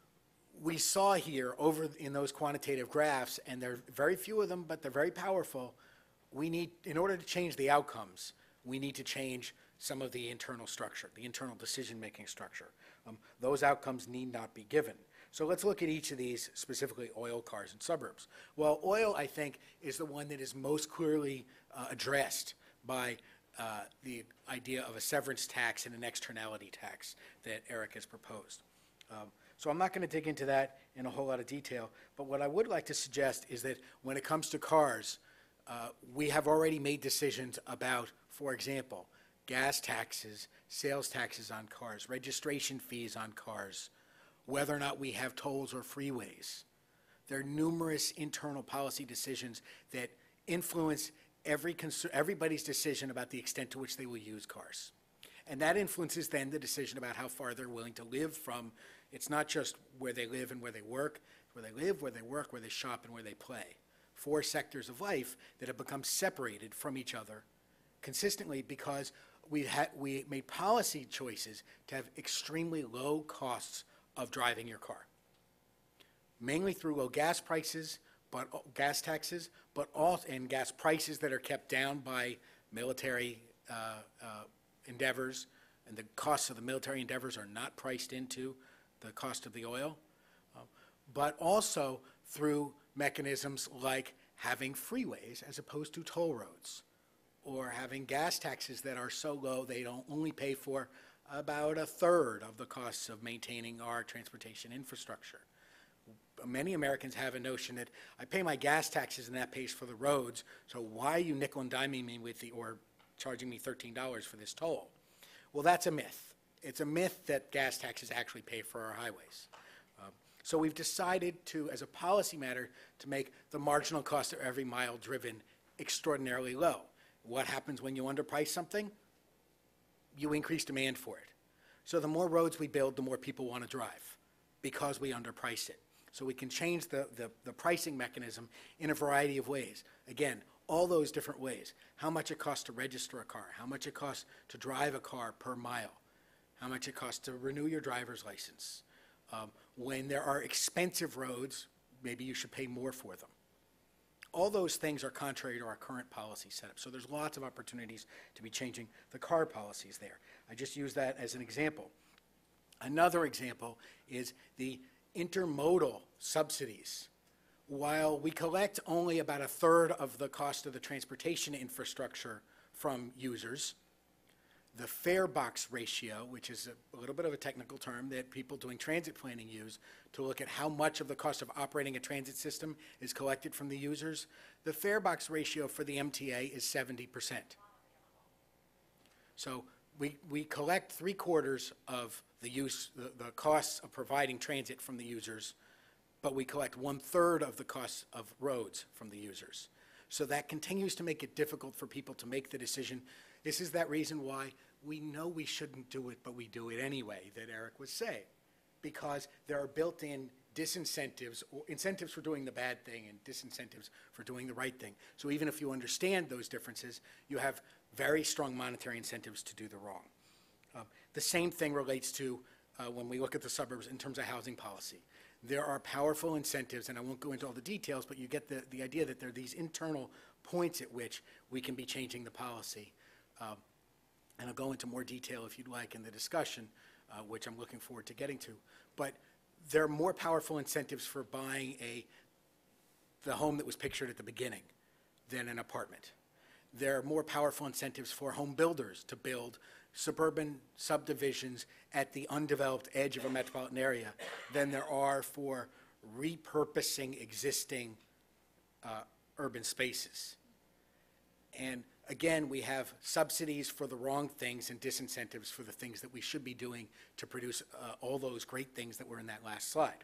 we saw here over in those quantitative graphs, and there are very few of them, but they're very powerful, we need, in order to change the outcomes, we need to change some of the internal structure, the internal decision-making structure. Those outcomes need not be given. So let's look at each of these, specifically oil, cars, and suburbs. Well, oil, I think, is the one that is most clearly addressed by the idea of a severance tax and an externality tax that Eric has proposed. So I'm not going to dig into that in a whole lot of detail. But what I would like to suggest is that when it comes to cars, we have already made decisions about, for example, gas taxes, sales taxes on cars, registration fees on cars, whether or not we have tolls or freeways. There are numerous internal policy decisions that influence everybody's decision about the extent to which they will use cars. And that influences then the decision about how far they're willing to live from. It's not just where they live and where they work, where they live, where they work, where they shop, and where they play. 4 sectors of life that have become separated from each other consistently because we made policy choices to have extremely low costs of driving your car, mainly through low gas prices, but gas taxes, and gas prices that are kept down by military endeavors, and the costs of the military endeavors are not priced into the cost of the oil, but also through mechanisms like having freeways as opposed to toll roads, or having gas taxes that are so low they don't only pay for about a third of the costs of maintaining our transportation infrastructure. Many Americans have a notion that I pay my gas taxes and that pays for the roads, so why are you nickel and diming me or charging me $13 for this toll? Well, that's a myth. It's a myth that gas taxes actually pay for our highways. So we've decided to, as a policy matter, to make the marginal cost of every mile driven extraordinarily low. What happens when you underprice something? You increase demand for it. So the more roads we build, the more people want to drive because we underprice it. So we can change the pricing mechanism in a variety of ways. Again, all those different ways. How much it costs to register a car, how much it costs to drive a car per mile, how much it costs to renew your driver's license. When there are expensive roads, maybe you should pay more for them. All those things are contrary to our current policy setup. So there's lots of opportunities to be changing the car policies there. I just use that as an example. Another example is the intermodal subsidies. While we collect only about a third of the cost of the transportation infrastructure from users, the fare box ratio, which is a little bit of a technical term that people doing transit planning use to look at how much of the cost of operating a transit system is collected from the users, the fare box ratio for the MTA is 70%. So we collect 3/4 of the costs of providing transit from the users, but we collect 1/3 of the costs of roads from the users. So that continues to make it difficult for people to make the decision. This is that reason why we know we shouldn't do it, but we do it anyway, that Eric was saying, because there are built-in disincentives, or incentives for doing the bad thing and disincentives for doing the right thing. So even if you understand those differences, you have very strong monetary incentives to do the wrong. The same thing relates to when we look at the suburbs in terms of housing policy. There are powerful incentives, and I won't go into all the details, but you get the idea that there are these internal points at which we can be changing the policy. And I'll go into more detail if you'd like in the discussion, which I'm looking forward to getting to. But there are more powerful incentives for buying the home that was pictured at the beginning than an apartment. There are more powerful incentives for home builders to build suburban subdivisions at the undeveloped edge of a metropolitan area than there are for repurposing existing urban spaces. And again, we have subsidies for the wrong things and disincentives for the things that we should be doing to produce all those great things that were in that last slide.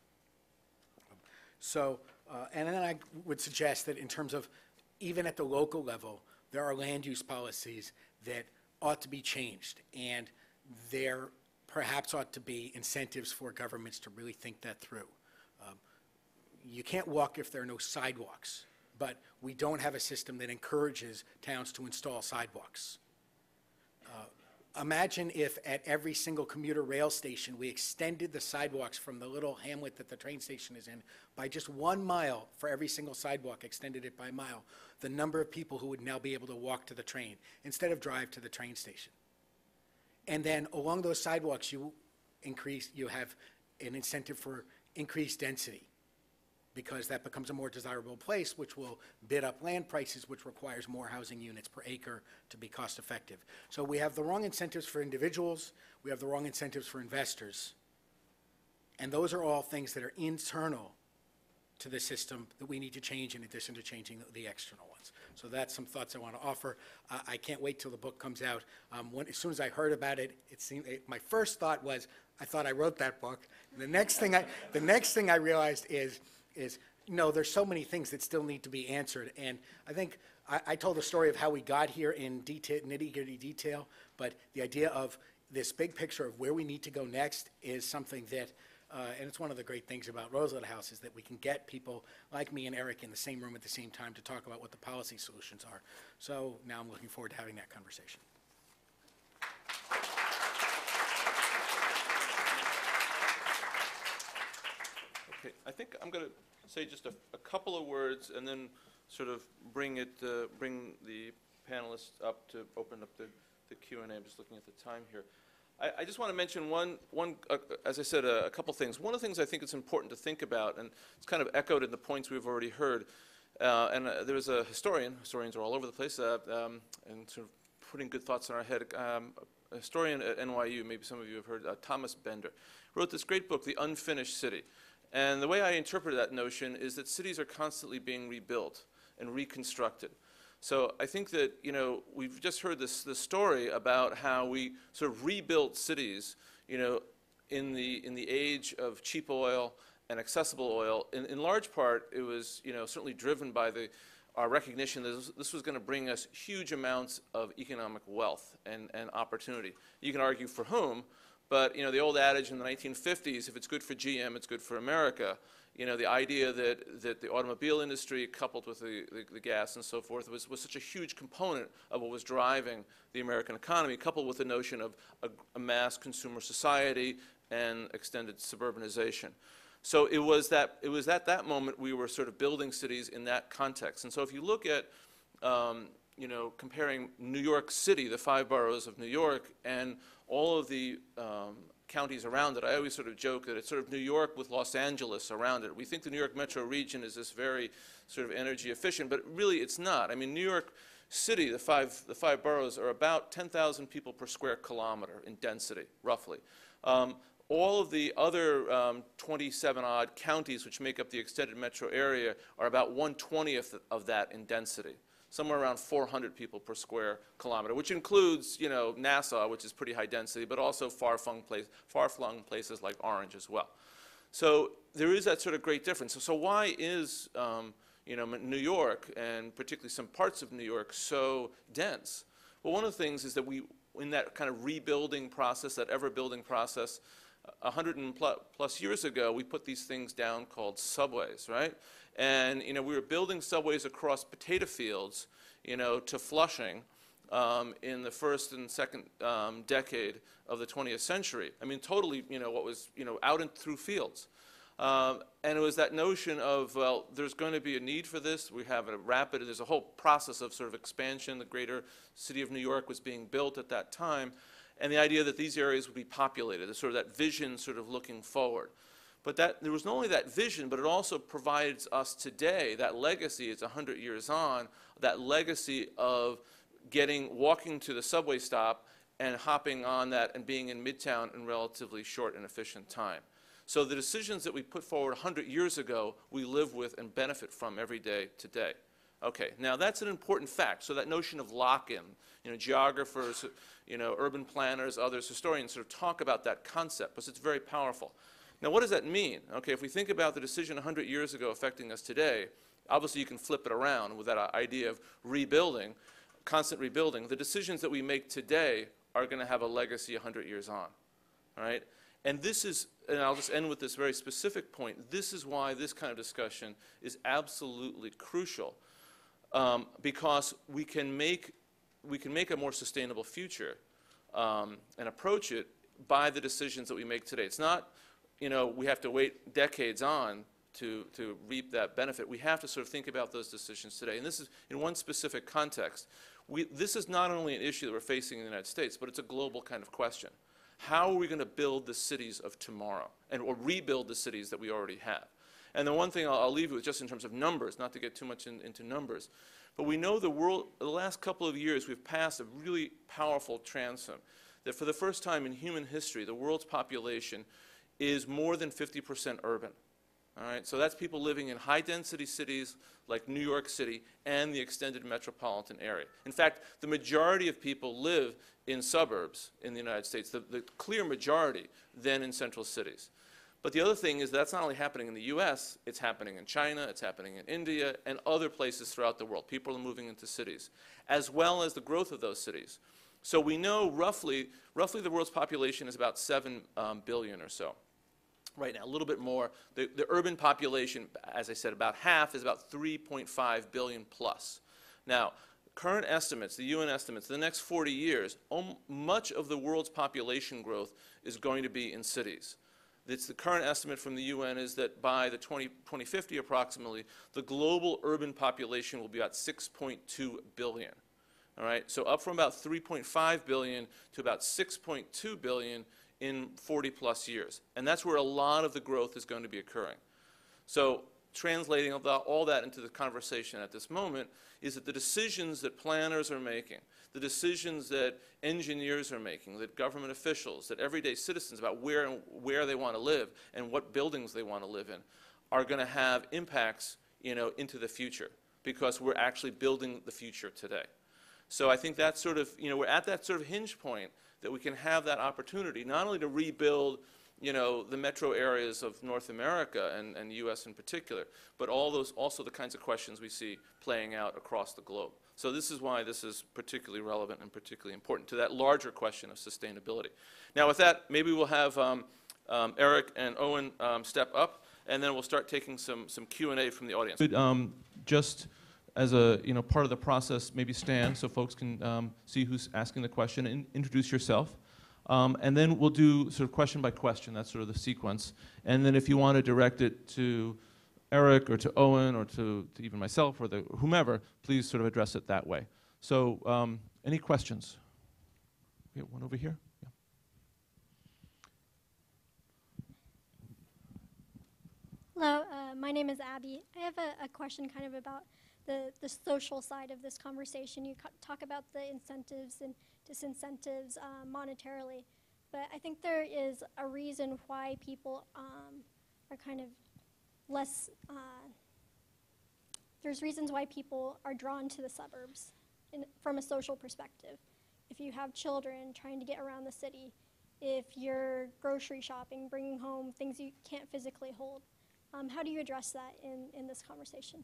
So, and then I would suggest that in terms of, even at the local level, there are land use policies that ought to be changed, and there perhaps ought to be incentives for governments to really think that through. You can't walk if there are no sidewalks, but we don't have a system that encourages towns to install sidewalks. Imagine if at every single commuter rail station we extended the sidewalks from the little hamlet that the train station is in by just 1 mile for every single sidewalk, extended it by a mile, the number of people who would now be able to walk to the train instead of drive to the train station. And then along those sidewalks you have an incentive for increased density, because that becomes a more desirable place, which will bid up land prices, which requires more housing units per acre to be cost effective. So we have the wrong incentives for individuals, we have the wrong incentives for investors, And those are all things that are internal to the system that we need to change in addition to changing the external ones. So that's some thoughts I want to offer. I can't wait till the book comes out. As soon as I heard about it, my first thought was, I thought I wrote that book. And the next thing I realized is, no, there's so many things that still need to be answered. And I think I told the story of how we got here in detail, nitty-gritty detail, but the idea of this big picture of where we need to go next is something that, and it's one of the great things about Roosevelt House, is that we can get people like me and Eric in the same room at the same time to talk about what the policy solutions are. So now I'm looking forward to having that conversation. Okay, I think I'm going to say just a couple of words and then sort of bring the panelists up to open up the Q&A. I'm just looking at the time here. I just want to mention as I said, a couple things. One of the things I think it's important to think about, and it's kind of echoed in the points we've already heard, and there was a historians are all over the place, and sort of putting good thoughts in our head, a historian at NYU, maybe some of you have heard, Thomas Bender, wrote this great book, The Unfinished City. And the way I interpret that notion is that cities are constantly being rebuilt and reconstructed. So I think that, we've just heard this story about how we sort of rebuilt cities, in the age of cheap oil and accessible oil. In large part, it was, certainly driven by our recognition that this was going to bring us huge amounts of economic wealth and opportunity. You can argue for whom, but, the old adage in the 1950s, if it's good for GM, it's good for America. The idea that the automobile industry, coupled with the gas and so forth, was such a huge component of what was driving the American economy, coupled with the notion of a mass consumer society and extended suburbanization. So it was at that moment we were sort of building cities in that context. And so if you look at, comparing New York City, the 5 boroughs of New York, and all of the counties around it, I always sort of joke that it's sort of New York with Los Angeles around it. We think the New York metro region is this very sort of energy efficient, but really it's not. I mean, New York City, the five boroughs, are about 10,000 people per square kilometer in density, roughly. All of the other 27-odd counties which make up the extended metro area are about 1/20th of that in density, somewhere around 400 people per square kilometer, which includes, Nassau, which is pretty high density, but also far-flung places like Orange as well. So there is that sort of great difference. So why is, New York, and particularly some parts of New York, so dense? Well, one of the things is that in that kind of rebuilding process, that ever-building process, 100+ years ago, we put these things down called subways, right? And, we were building subways across potato fields, to Flushing in the first and second decade of the 20th century. I mean, totally, what was, out and through fields. And it was that notion of, well, there's going to be a need for this. We have there's a whole process of sort of expansion. The greater city of New York was being built at that time. And the idea that these areas would be populated, sort of that vision sort of looking forward. But there was not only that vision, but it also provides us today, that legacy, it's 100 years on, that legacy of walking to the subway stop and hopping on that and being in Midtown in relatively short and efficient time. So the decisions that we put forward 100 years ago, we live with and benefit from every day today. Okay, now that's an important fact. So that notion of lock-in, geographers, urban planners, others, historians sort of talk about that concept because it's very powerful. Now, what does that mean? Okay, if we think about the decision 100 years ago affecting us today, obviously you can flip it around with that idea of rebuilding, constant rebuilding. The decisions that we make today are going to have a legacy 100 years on, all right? And this is, and I'll just end with this very specific point, this is why this kind of discussion is absolutely crucial, because we can make a more sustainable future and approach it by the decisions that we make today. It's not, we have to wait decades on to reap that benefit. We have to sort of think about those decisions today. And this is in one specific context. This is not only an issue that we're facing in the United States, but it's a global kind of question. How are we going to build the cities of tomorrow or rebuild the cities that we already have? And the one thing I'll leave you with just in terms of numbers, not to get too much into numbers, but we know the last couple of years we've passed a really powerful transom that for the first time in human history, the world's population is more than 50% urban. All right, so that's people living in high-density cities like New York City and the extended metropolitan area. In fact, the majority of people live in suburbs in the United States, the clear majority, than in central cities. But the other thing is that's not only happening in the US, it's happening in China, it's happening in India, and other places throughout the world. People are moving into cities, as well as the growth of those cities. So we know roughly the world's population is about 7 billion or so. Right now, a little bit more. The urban population, as I said, about half is about 3.5 billion plus. Now, current estimates, the UN estimates, the next 40 years, much of the world's population growth is going to be in cities. The current estimate from the UN is that by the 2050 approximately, the global urban population will be about 6.2 billion. All right, so up from about 3.5 billion to about 6.2 billion in 40 plus years. And that's where a lot of the growth is going to be occurring. So translating all that into the conversation at this moment is that the decisions that planners are making, the decisions that engineers are making, that government officials, that everyday citizens about where they want to live and what buildings they want to live in are going to have impacts, into the future, because we're actually building the future today. So I think that's sort of, we're at that sort of hinge point that we can have that opportunity, not only to rebuild, the metro areas of North America and U.S. in particular, but also the kinds of questions we see playing out across the globe. So this is why this is particularly relevant and particularly important to that larger question of sustainability. Now with that, maybe we'll have Eric and Owen step up, and then we'll start taking some Q&A from the audience. Just as a part of the process, maybe stand so folks can see who's asking the question and introduce yourself. And then we'll do sort of question by question, that's sort of the sequence. And then if you want to direct it to Eric or to Owen or to even myself or whomever, please sort of address it that way. So any questions? We have one over here. Yeah. Hello, my name is Abby. I have a question kind of about the social side of this conversation. You talk about the incentives and disincentives monetarily, but I think there is a reason why people are kind of less, there's reasons why people are drawn to the suburbs from a social perspective. If you have children trying to get around the city, if you're grocery shopping, bringing home things you can't physically hold, how do you address that in this conversation?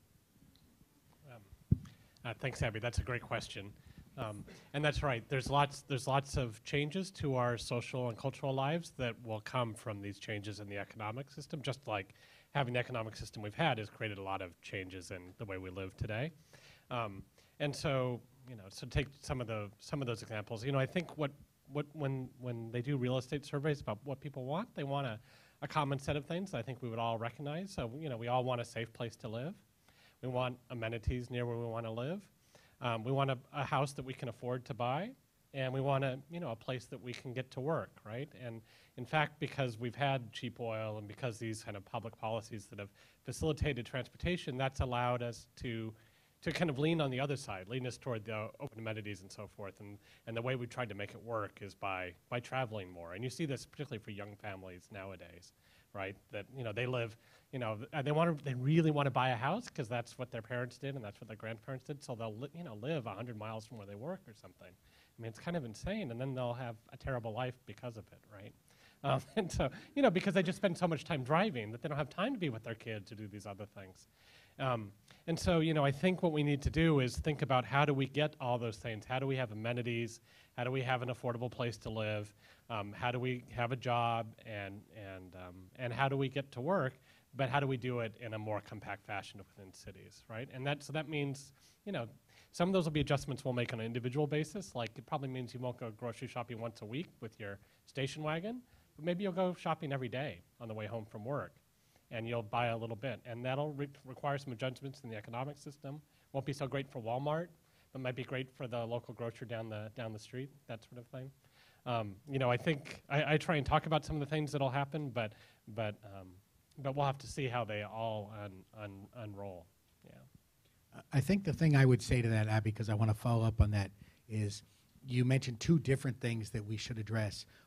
Thanks, Abby. That's a great question. And that's right. There's lots of changes to our social and cultural lives that will come from these changes in the economic system. Just like having the economic system we've had has created a lot of changes in the way we live today. And so, so take some of those examples. I think when they do real estate surveys about what people want, they want a common set of things I think we would all recognize. So, we all want a safe place to live. We want amenities near where we want to live. We want a house that we can afford to buy, and we want a place that we can get to work, right? And in fact, because we've had cheap oil and because these kind of public policies that have facilitated transportation, that's allowed us to kind of lean on the other side, lean us toward the open amenities and so forth. And the way we tried to make it work is by traveling more. And you see this particularly for young families nowadays, right? That they live. They really want to buy a house because that's what their parents did and that's what their grandparents did. So they'll live 100 miles from where they work or something. I mean, it's kind of insane, and then they'll have a terrible life because of it, right? And so, because they just spend so much time driving that they don't have time to be with their kids to do these other things. And so, I think what we need to do is think about how do we get all those things? How do we have amenities? How do we have an affordable place to live? How do we have a job? And how do we get to work? But how do we do it in a more compact fashion within cities, right? And so that means, some of those will be adjustments we'll make on an individual basis. Like it probably means you won't go grocery shopping once a week with your station wagon, but maybe you'll go shopping every day on the way home from work, and you'll buy a little bit. And that'll require some adjustments in the economic system. Won't be so great for Walmart, but might be great for the local grocer down the street, that sort of thing. I think I try and talk about some of the things that'll happen, but we'll have to see how they all unroll. Yeah. I think the thing I would say to that, Abby, because I want to follow up on that, is you mentioned two different things that we should address.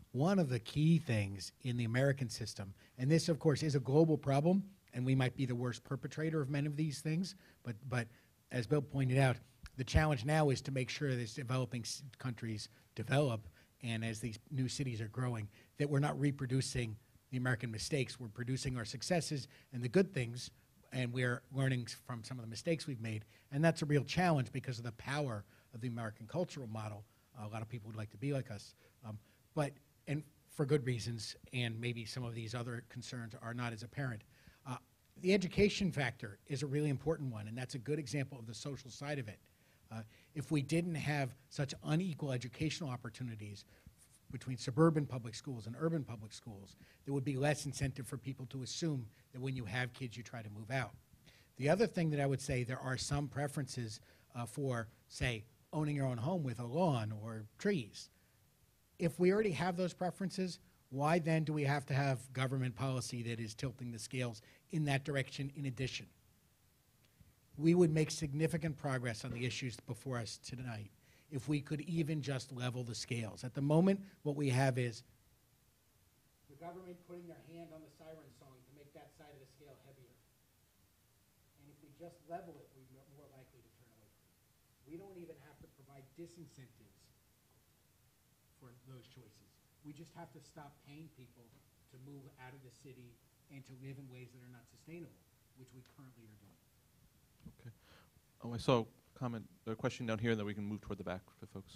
one of the key things in the American system, and this, of course, is a global problem, and we might be the worst perpetrator of many of these things, but as Bill pointed out, the challenge now is to make sure that as developing countries develop, and as these new cities are growing, that we're not reproducing the American mistakes. We're producing our successes and the good things, and we're learning from some of the mistakes we've made. And that's a real challenge because of the power of the American cultural model. A lot of people would like to be like us, and for good reasons, and maybe some of these other concerns are not as apparent. The education factor is a really important one, and that's a good example of the social side of it. If we didn't have such unequal educational opportunities between suburban public schools and urban public schools, there would be less incentive for people to assume that when you have kids, you try to move out. The other thing that I would say, there are some preferences for, say, owning your own home with a lawn or trees. If we already have those preferences, why then do we have to have government policy that is tilting the scales in that direction in addition? We would make significant progress on the issues before us tonight if we could even just level the scales. At the moment, what we have is the government putting their hand on the siren song to make that side of the scale heavier. And if we just level it, we're more likely to turn away from it. We don't even have to provide disincentives for those choices. We just have to stop paying people to move out of the city and to live in ways that are not sustainable, which we currently are doing. Okay. Oh, I saw a question down here, and then we can move toward the back for folks.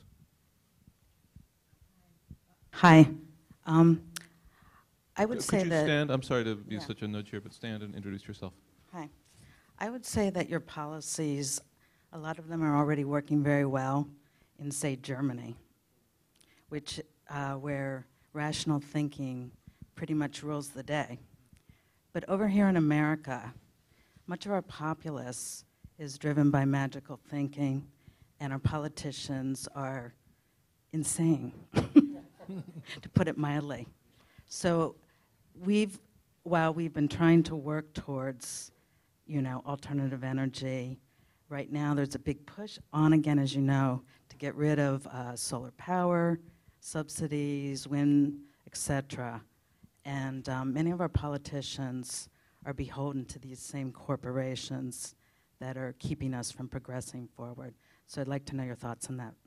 Hi. I would say Could you that... stand? I'm sorry to be Yeah. such a nudge here, but stand and introduce yourself. Hi. I would say that your policies, a lot of them are already working very well in, say, Germany, which where rational thinking pretty much rules the day. But over here in America, much of our populace is driven by magical thinking, and our politicians are insane, to put it mildly. So while we've been trying to work towards, alternative energy, right now there's a big push on again, as you know, to get rid of solar power, subsidies, wind, etc. And many of our politicians are beholden to these same corporations that are keeping us from progressing forward. So I'd like to know your thoughts on that.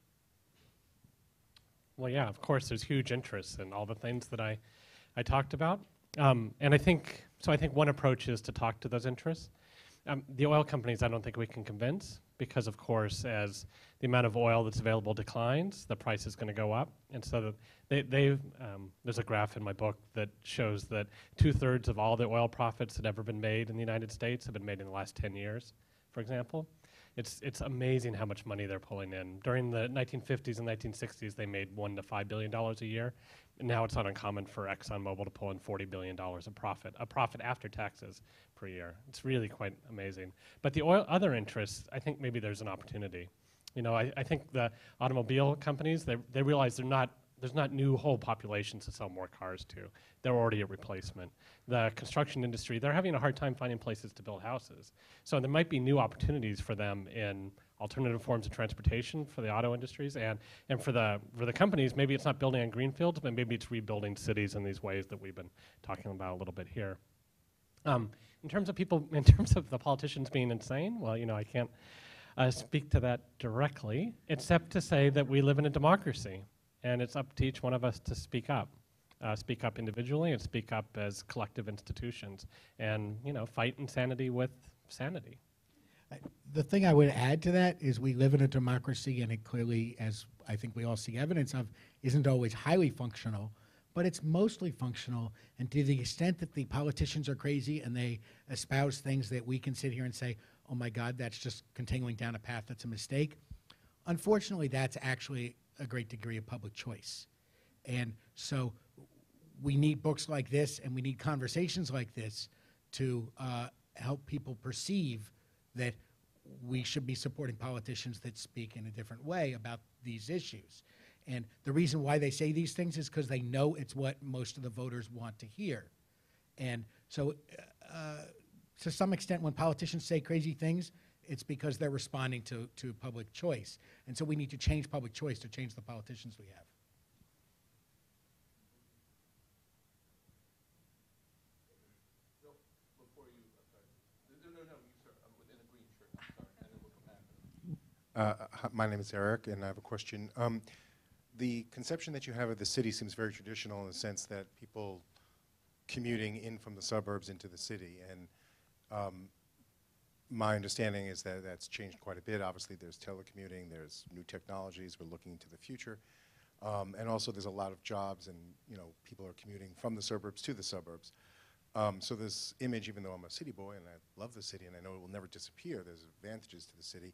Well, yeah, of course, there's huge interest in all the things that I talked about. And I think one approach is to talk to those interests. The oil companies, I don't think we can convince, because of course, as the amount of oil that's available declines, the price is going to go up. And so there's a graph in my book that shows that 2/3 of all the oil profits that have ever been made in the United States have been made in the last 10 years, for example. It's amazing how much money they're pulling in. During the 1950s and 1960s, they made $1 to $5 billion a year. And now it's not uncommon for ExxonMobil to pull in $40 billion of profit, a profit after taxes per year. It's really quite amazing. But the other interests, I think maybe there's an opportunity. I think the automobile companies, they realize there's not new whole populations to sell more cars to. They're already a replacement. The construction industry, they're having a hard time finding places to build houses. So there might be new opportunities for them in alternative forms of transportation for the auto industries, and for the companies, maybe it's not building on greenfields, but maybe it's rebuilding cities in these ways that we've been talking about a little bit here. In terms of the politicians being insane, well, I can't speak to that directly, except to say that we live in a democracy. And it's up to each one of us to speak up individually and speak up as collective institutions, and fight insanity with sanity. The thing I would add to that is we live in a democracy, and it clearly, as I think we all see evidence of, isn't always highly functional, but it's mostly functional. And to the extent that the politicians are crazy and they espouse things that we can sit here and say, oh my God, that's just continuing down a path that's a mistake, unfortunately, that's actually a great degree of public choice. And so we need books like this, and we need conversations like this to help people perceive that we should be supporting politicians that speak in a different way about these issues. And the reason why they say these things is because they know it's what most of the voters want to hear. And so to some extent, when politicians say crazy things, it's because they're responding to public choice. And so we need to change public choice to change the politicians we have. My name is Eric, and I have a question. The conception that you have of the city seems very traditional in the sense that people commuting in from the suburbs into the city. And my understanding is that that's changed quite a bit. Obviously, there's telecommuting, there's new technologies, we're looking into the future. And also there's a lot of jobs and, people are commuting from the suburbs to the suburbs. So this image, even though I'm a city boy and I love the city and I know it will never disappear, there's advantages to the city.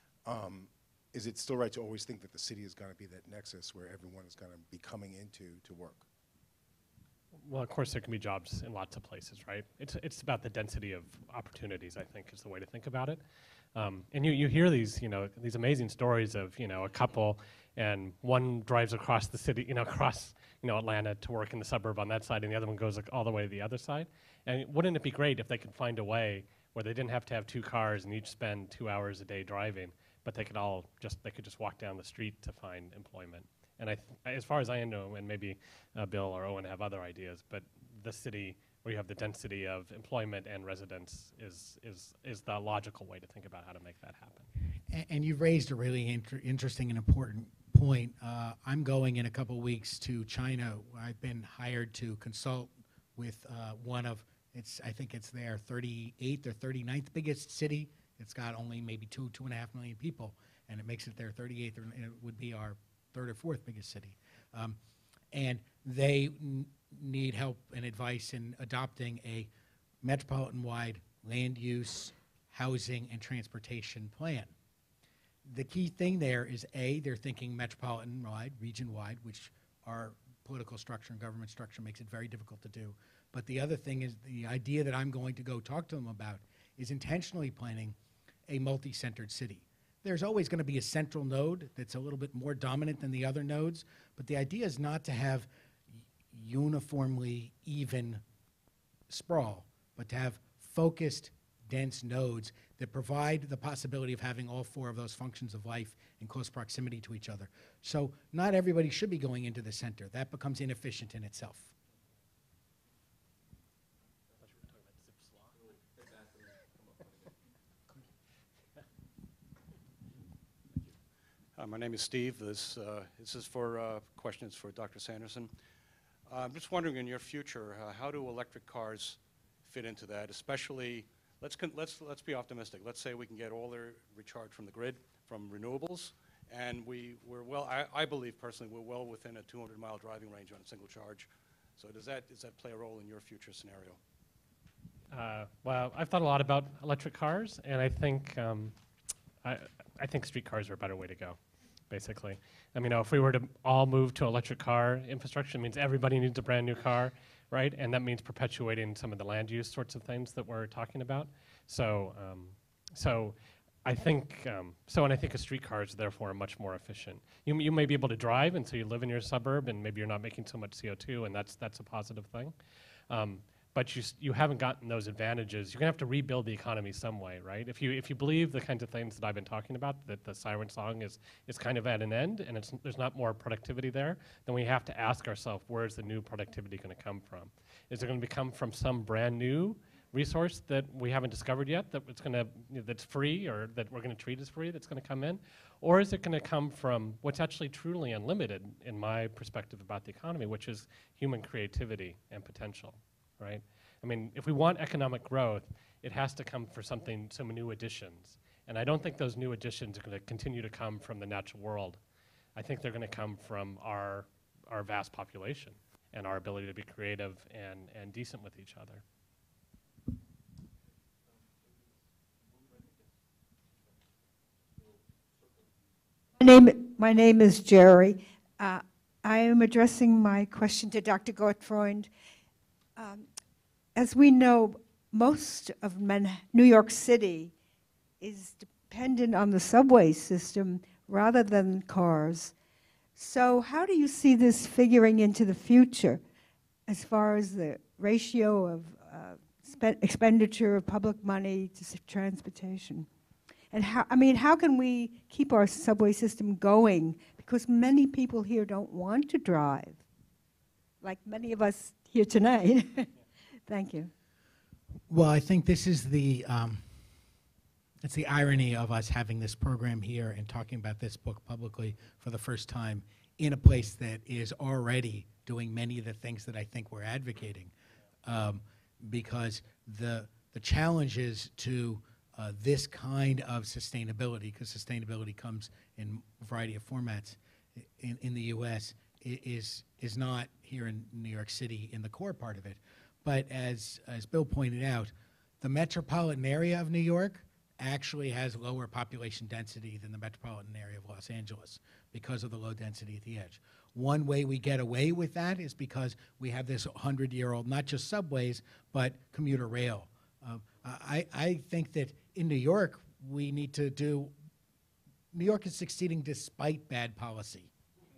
Is it still right to always think that the city is going to be that nexus where everyone is going to be coming into to work? Well, of course, there can be jobs in lots of places, right? It's about the density of opportunities, I think, is the way to think about it. And you hear these, these amazing stories of, a couple, and one drives across the city, across, Atlanta to work in the suburb on that side, and the other one goes all the way to the other side. And wouldn't it be great if they could find a way where they didn't have to have two cars and each spend 2 hours a day driving, but they could just walk down the street to find employment. And as far as I know, and maybe Bill or Owen have other ideas, but the city where you have the density of employment and residence is the logical way to think about how to make that happen. And you've raised a really interesting and important point. I'm going in a couple weeks to China. I've been hired to consult with one of, I think it's their 38th or 39th biggest city. It's got only maybe 2.5 million people, and it makes it their 38th, and it would be our 3rd or 4th biggest city. And they need help and advice in adopting a metropolitan-wide land use, housing, and transportation plan. The key thing there is, A, they're thinking metropolitan-wide, region-wide, which our political structure and government structure makes it very difficult to do. But the other thing is the idea that I'm going to go talk to them about is intentionally planning a multi-centered city. There's always going to be a central node that's a little bit more dominant than the other nodes, but the idea is not to have uniformly even sprawl, but to have focused, dense nodes that provide the possibility of having all 4 of those functions of life in close proximity to each other. So not everybody should be going into the center. That becomes inefficient in itself. My name is Steve. This is for questions for Dr. Sanderson. I'm just wondering, in your future, how do electric cars fit into that? Especially, let's be optimistic. Let's say we can get all their recharge from the grid, from renewables, and we're well. I believe personally we're well within a 200-mile driving range on a single charge. So does that play a role in your future scenario? Well, I've thought a lot about electric cars, and I think streetcars are a better way to go, basically. I mean, if we were to all move to electric car infrastructure, it means everybody needs a brand new car, right? And that means perpetuating some of the land use sorts of things that we're talking about. So I think a streetcar is therefore much more efficient. You may be able to drive, and so you live in your suburb, and maybe you're not making so much CO2, and that's a positive thing. But you haven't gotten those advantages. You're gonna have to rebuild the economy some way, right? If you believe the kinds of things that I've been talking about, that the siren song is kind of at an end, and there's not more productivity there, then we have to ask ourselves, where's the new productivity gonna come from? Is it gonna come from some brand new resource that we haven't discovered yet, that's free, or that we're gonna treat as free, that's gonna come in? Or is it gonna come from what's actually truly unlimited, in my perspective about the economy, which is human creativity and potential? Right? I mean, if we want economic growth, it has to come for some new additions. And I don't think those new additions are going to continue to come from the natural world. I think they're going to come from our vast population and our ability to be creative and decent with each other. My name is Jerry. I am addressing my question to Dr. Gutfreund. As we know, most of New York City is dependent on the subway system rather than cars. So how do you see this figuring into the future as far as the ratio of expenditure of public money to transportation? And how can we keep our subway system going? Because many people here don't want to drive, like many of us here tonight. Thank you. Well, I think this is the It's the irony of us having this program here and talking about this book publicly for the first time in a place that is already doing many of the things that I think we're advocating. Because the challenges to this kind of sustainability, because sustainability comes in a variety of formats in the U.S., is not here in New York City in the core part of it. But as Bill pointed out, the metropolitan area of New York actually has lower population density than the metropolitan area of Los Angeles because of the low density at the edge. One way we get away with that is because we have this 100-year-old, not just subways, but commuter rail. I think that in New York, we need to do, New York is succeeding despite bad policy.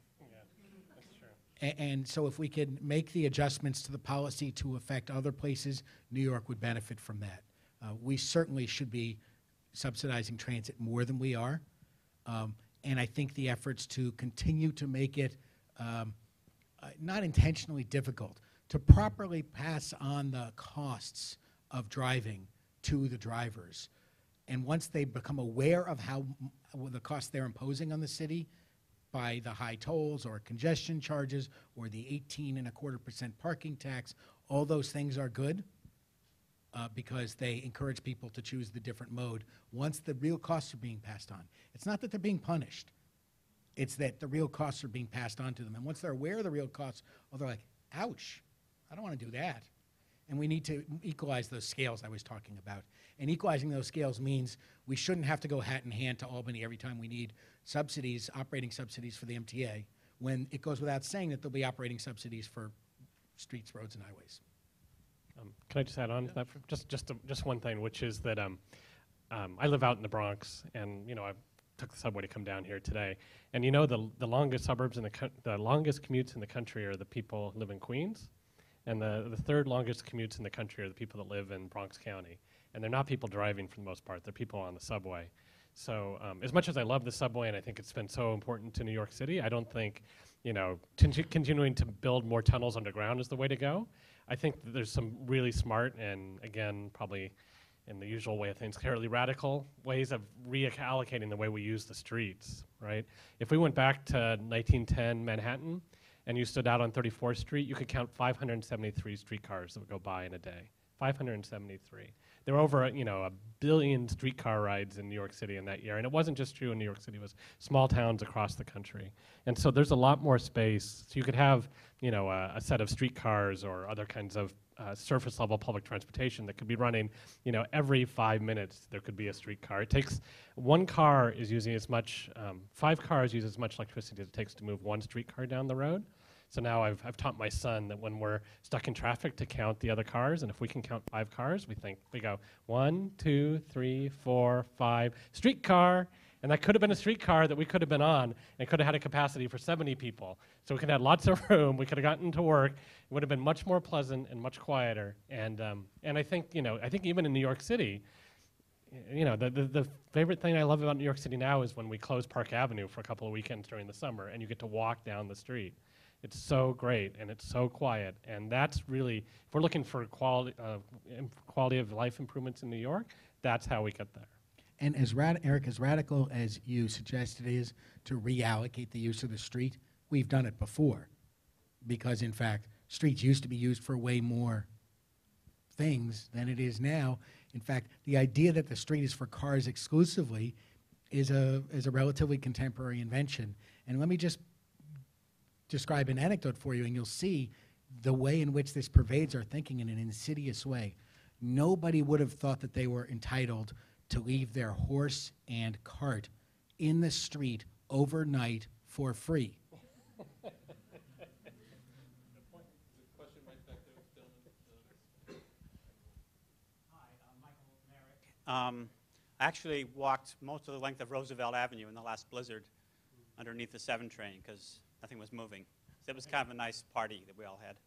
And so if we can make the adjustments to the policy to affect other places, New York would benefit from that. We certainly should be subsidizing transit more than we are. And I think the efforts to continue to make it not intentionally difficult, to properly pass on the costs of driving to the drivers. And once they become aware of how the costs they're imposing on the city, by the high tolls or congestion charges or the 18.25% parking tax, all those things are good because they encourage people to choose the different mode once the real costs are being passed on. It's not that they're being punished. It's that the real costs are being passed on to them. And once they're aware of the real costs, they're like, ouch, I don't want to do that. And we need to equalize those scales I was talking about. And equalizing those scales means we shouldn't have to go hat in hand to Albany every time we need subsidies, operating subsidies for the MTA, when it goes without saying that there'll be operating subsidies for streets, roads, and highways. Can I just add on to that? Just one thing, which is that I live out in the Bronx, and I took the subway to come down here today. And the longest suburbs in the longest commutes in the country are the people who live in Queens. And the third longest commutes in the country are the people that live in Bronx County. And they're not people driving for the most part, they're people on the subway. So as much as I love the subway and I think it's been so important to New York City, I don't think, continuing to build more tunnels underground is the way to go. I think that there's some really smart and, again, probably in the usual way of things, fairly radical ways of reallocating the way we use the streets, right? If we went back to 1910 Manhattan, and you stood out on 34th Street, you could count 573 streetcars that would go by in a day. 573. There were over a billion streetcar rides in New York City in that year. And it wasn't just true in New York City, it was small towns across the country. And so there's a lot more space. So you could have a set of streetcars or other kinds of surface level public transportation that could be running every 5 minutes there could be a streetcar. It takes, one car is using as much, 5 cars use as much electricity as it takes to move one streetcar down the road. So now I've taught my son that when we're stuck in traffic to count the other cars, and if we can count 5 cars, we go 1, 2, 3, 4, 5, streetcar. And that could have been a streetcar that we could have been on and could have had a capacity for 70 people. So we could have had lots of room, we could have gotten to work, it would have been much more pleasant and much quieter. And I think, I think even in New York City, the favorite thing I love about New York City now is when we close Park Avenue for a couple of weekends during the summer and you get to walk down the street. It's so great and it's so quiet, and that's really, if we're looking for quality of life improvements in New York, that's how we get there. And Eric, as radical as you suggested is to reallocate the use of the street, we've done it before. Because in fact, streets used to be used for way more things than it is now. In fact, the idea that the street is for cars exclusively is a relatively contemporary invention. And let me just describe an anecdote for you, and you'll see the way in which this pervades our thinking in an insidious way. Nobody would have thought that they were entitled to leave their horse and cart in the street overnight for free. I actually walked most of the length of Roosevelt Avenue in the last blizzard underneath the 7 train because nothing was moving. So it was kind of a nice party that we all had.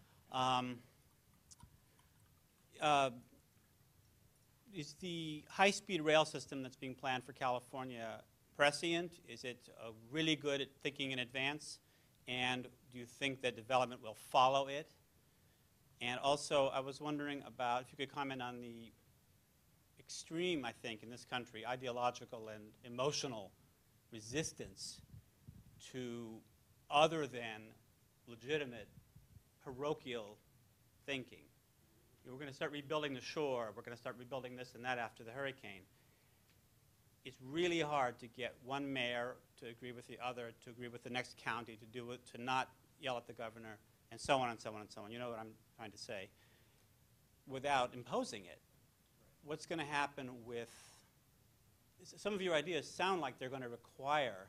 Is the high-speed rail system that's being planned for California prescient? Is it really good at thinking in advance? And do you think that development will follow it? And also, I was wondering about if you could comment on the extreme, I think, in this country, ideological and emotional resistance to other than legitimate parochial thinking. We're going to start rebuilding the shore. We're going to start rebuilding this and that after the hurricane. It's really hard to get one mayor to agree with the other, to agree with the next county, to do it, to not yell at the governor, and so on and so on and so on. You know what I'm trying to say, without imposing it. What's going to happen with, some of your ideas sound like they're going to require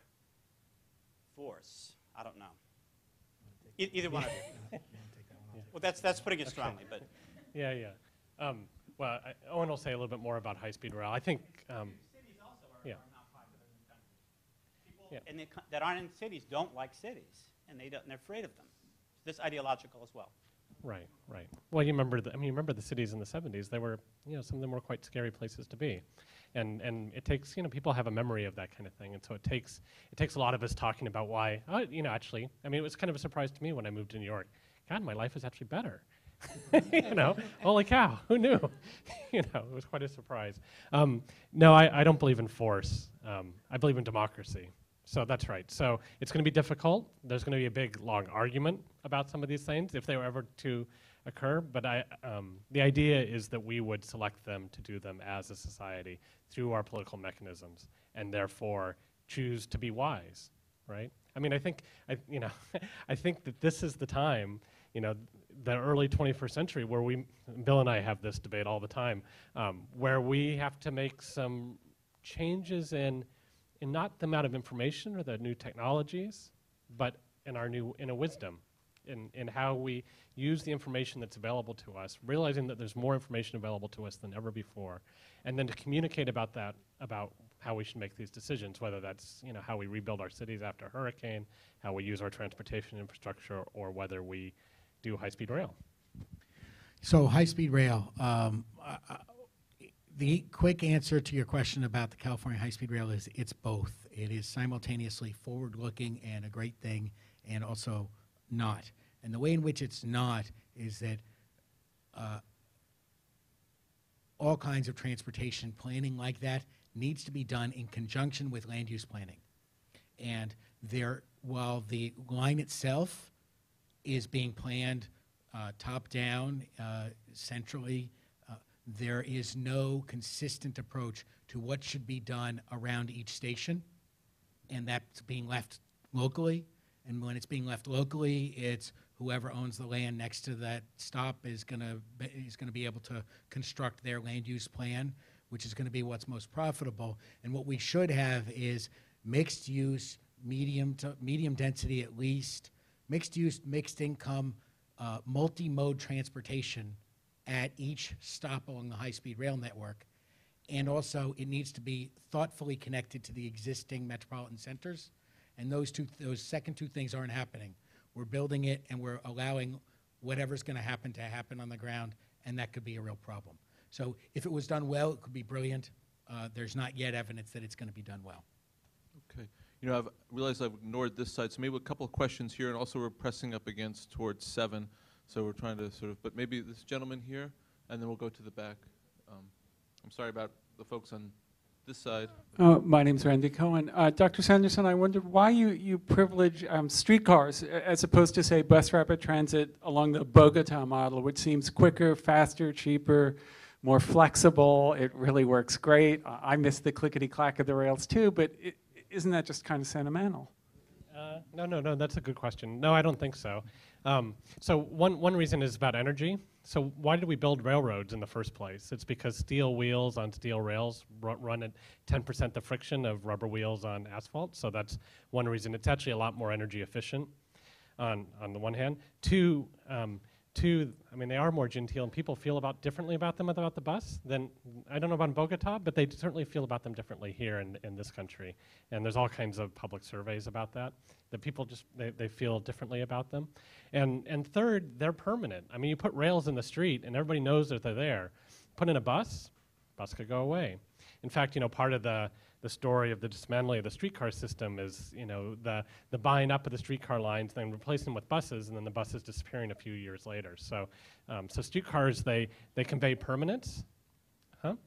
force. I don't know. Either one of you. Well, that's putting it strongly, but. Yeah. Well, Owen will say a little bit more about high-speed rail. I think. Cities also are not popular in the country. People that aren't in cities don't like cities, and they're afraid of them. This ideological as well. Right. Well, you remember the cities in the 70s. They were, some of them were quite scary places to be, and it takes, people have a memory of that kind of thing, and so it takes a lot of us talking about why. Actually, it was kind of a surprise to me when I moved to New York. God, my life is actually better. Holy cow, who knew? It was quite a surprise. No, I don't believe in force. I believe in democracy. So that's right. So it's going to be difficult. There's going to be a big, long argument about some of these things if they were ever to occur. But the idea is that we would select them to do them as a society through our political mechanisms, and therefore choose to be wise, right? I think I think that this is the time, the early 21st century, where Bill and I have this debate all the time, where we have to make some changes in not the amount of information or the new technologies, but in a wisdom, in how we use the information that's available to us, realizing that there's more information available to us than ever before, and then to communicate about that, about how we should make these decisions, whether that's how we rebuild our cities after a hurricane, how we use our transportation infrastructure, or whether we do high-speed rail. So high-speed rail, the quick answer to your question about the California high-speed rail is it's both. It is simultaneously forward-looking and a great thing, and also not. And the way in which it's not is that all kinds of transportation planning like that needs to be done in conjunction with land use planning. And while the line itself is being planned top-down, centrally, there is no consistent approach to what should be done around each station, and that's being left locally. And when it's being left locally, it's whoever owns the land next to that stop is going to be able to construct their land use plan, which is going to be what's most profitable. And what we should have is mixed use, medium density at least, mixed use, mixed income, multi-mode transportation at each stop along the high-speed rail network. And also, it needs to be thoughtfully connected to the existing metropolitan centers. And those second two things aren't happening. We're building it, and we're allowing whatever's going to happen on the ground, and that could be a real problem. So if it was done well, it could be brilliant. There's not yet evidence that it's going to be done well. Okay. I've realized I've ignored this side, so maybe a couple of questions here, and also we're pressing up towards 7, so we're trying to but maybe this gentleman here, and then we'll go to the back. I'm sorry about the folks on this side. My name's Randy Cohen. Dr. Sanderson, I wondered why you privilege streetcars as opposed to, say, bus rapid transit along the Bogota model, which seems quicker, faster, cheaper, more flexible. It really works great. I miss the clickety-clack of the rails too, but isn't that just kind of sentimental? No, that's a good question. No, I don't think so. So one reason is about energy. So why did we build railroads in the first place? It's because steel wheels on steel rails run at 10% the friction of rubber wheels on asphalt. So that's one reason. It's actually a lot more energy efficient on the one hand. Two, they are more genteel, and people feel differently about them about the bus than, I don't know about in Bogota, but they certainly feel about them differently here in this country. And there's all kinds of public surveys about that people just, they feel differently about them. And third, they're permanent. You put rails in the street, and everybody knows that they're there. Put in a bus could go away. In fact, part of the story of the dismantling of the streetcar system is, the buying up of the streetcar lines, then replacing them with buses, and then the buses disappearing a few years later. So, so streetcars, they convey permanence. Huh?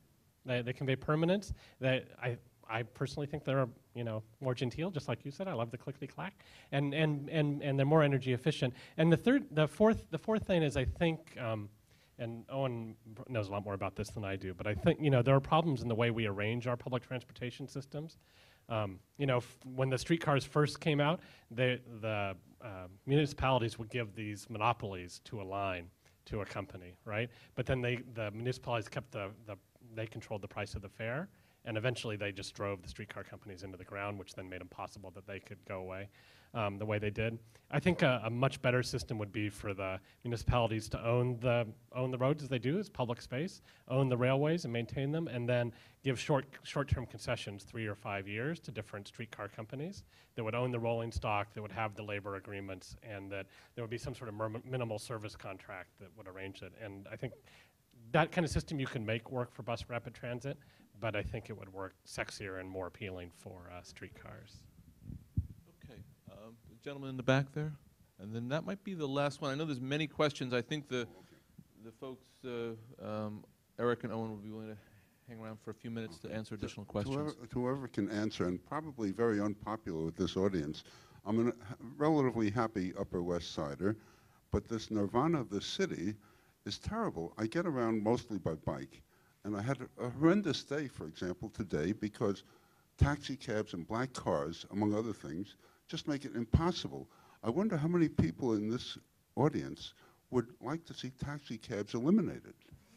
They convey permanence. I personally think they're, more genteel, just like you said. I love the clickety-clack, and they're more energy efficient. And the fourth thing is, I think, and Owen knows a lot more about this than I do, but I think, there are problems in the way we arrange our public transportation systems. When the streetcars first came out, the municipalities would give these monopolies to a line, to a company, right? But then the municipalities they controlled the price of the fare, and eventually they just drove the streetcar companies into the ground, which then made it possible that they could go away the way they did. I think a much better system would be for the municipalities to own the roads as they do, as public space, own the railways and maintain them, and then give short-term concessions, 3 or 5 years, to different streetcar companies that would own the rolling stock, that would have the labor agreements, and that there would be some sort of minimal service contract that would arrange it. And I think that kind of system you can make work for bus rapid transit, but I think it would work sexier and more appealing for streetcars. Okay, the gentleman in the back there, and then that might be the last one. I know there's many questions. I think the folks, Eric and Owen, will be willing to hang around for a few minutes to answer additional questions. Whoever can answer, and probably very unpopular with this audience, I'm a relatively happy Upper West Sider, but this nirvana of the city is terrible. I get around mostly by bike. And I had a horrendous day, for example, today, because taxi cabs and black cars, among other things, just make it impossible. I wonder how many people in this audience would like to see taxi cabs eliminated.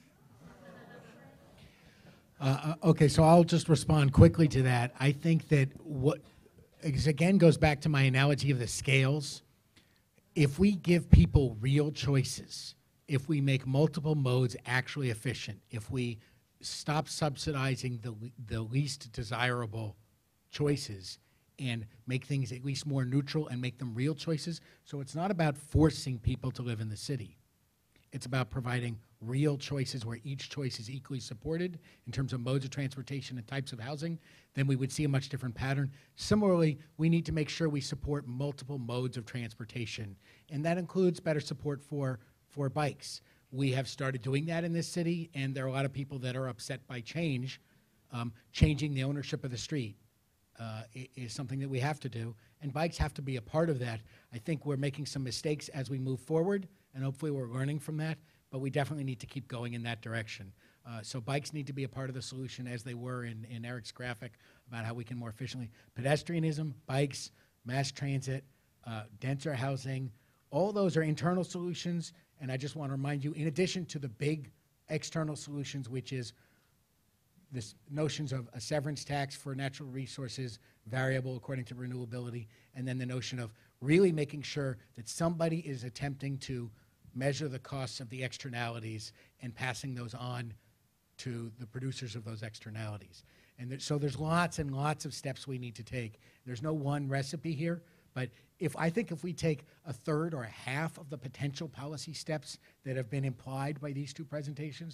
Okay, so I'll just respond quickly to that. I think that again goes back to my analogy of the scales. If we give people real choices, if we make multiple modes actually efficient, if we stop subsidizing the least desirable choices and make things at least more neutral and make them real choices. So it's not about forcing people to live in the city. It's about providing real choices where each choice is equally supported in terms of modes of transportation and types of housing. Then we would see a much different pattern. Similarly, we need to make sure we support multiple modes of transportation, and that includes better support for bikes. We have started doing that in this city, and there are a lot of people that are upset by change. Changing the ownership of the street is something that we have to do, and bikes have to be a part of that. I think we're making some mistakes as we move forward, and hopefully we're learning from that, but we definitely need to keep going in that direction. So bikes need to be a part of the solution, as they were in Eric's graphic about how we can more efficiently. Pedestrianism, bikes, mass transit, denser housing, all those are internal solutions. And I just want to remind you, in addition to the big external solutions, which is this notions of a severance tax for natural resources, variable according to renewability, and then the notion of really making sure that somebody is attempting to measure the costs of the externalities and passing those on to the producers of those externalities. And so there's lots and lots of steps we need to take. There's no one recipe here. But I think if we take a third or a half of the potential policy steps that have been implied by these two presentations,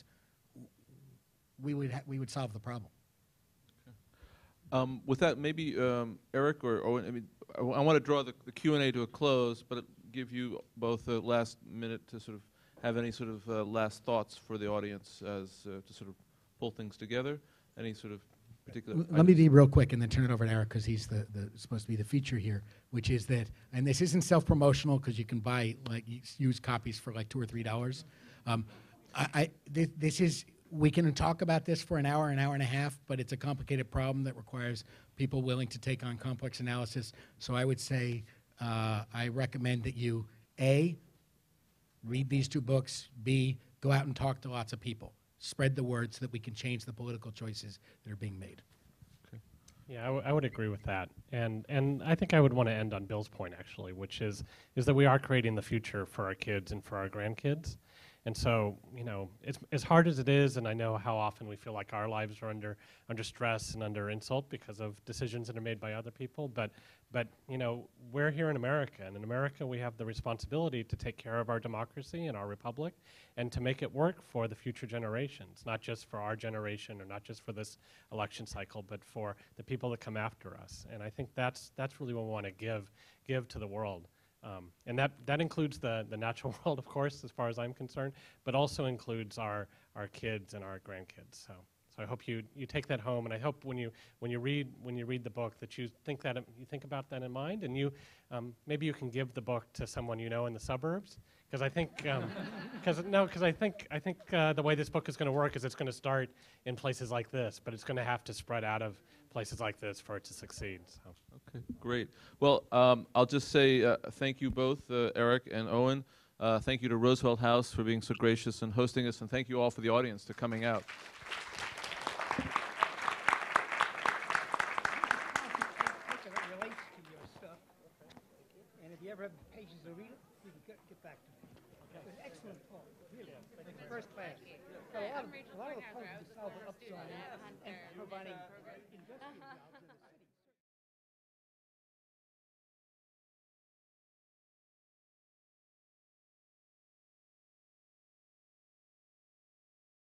we would solve the problem. Okay. With that, maybe Eric or Owen, I want to draw the Q&A to a close, but give you both a last minute to sort of have any sort of last thoughts for the audience as to sort of pull things together. Any sort of particular Let me be real quick and then turn it over to Eric, because he's supposed to be the feature here, which is that, and this isn't self-promotional because you can buy used copies for like $2 or $3. This is, we can talk about this for an hour and a half, but it's a complicated problem that requires people willing to take on complex analysis. So I would say I recommend that you, A, read these two books, B, go out and talk to lots of people. Spread the word so that we can change the political choices that are being made. Okay. Yeah, I would agree with that. And I think I would want to end on Bill's point, actually, which is that we are creating the future for our kids and for our grandkids. And so, it's as hard as it is, and I know how often we feel like our lives are under stress and under insult because of decisions that are made by other people. But we're here in America, and in America we have the responsibility to take care of our democracy and our republic, and to make it work for the future generations, not just for our generation or not just for this election cycle, but for the people that come after us. And I think that's really what we want to give to the world. And that includes the natural world, of course, as far as I'm concerned, but also includes our kids and our grandkids. So I hope you take that home, and I hope when you read the book that you think about that in mind, and you maybe you can give the book to someone you know in the suburbs, because I think the way this book is going to work is it's going to start in places like this, but it's going to have to spread out of places like this for it to succeed. So. Okay, great. Well, I'll just say thank you both, Eric and Owen. Thank you to Roosevelt House for being so gracious and hosting us, and thank you all for the audience for coming out. And if you ever have patience to read it, you can get back to me. Okay. It's an excellent poem, really. First class. A lot of the poems are solved upside and providing industrial jobs.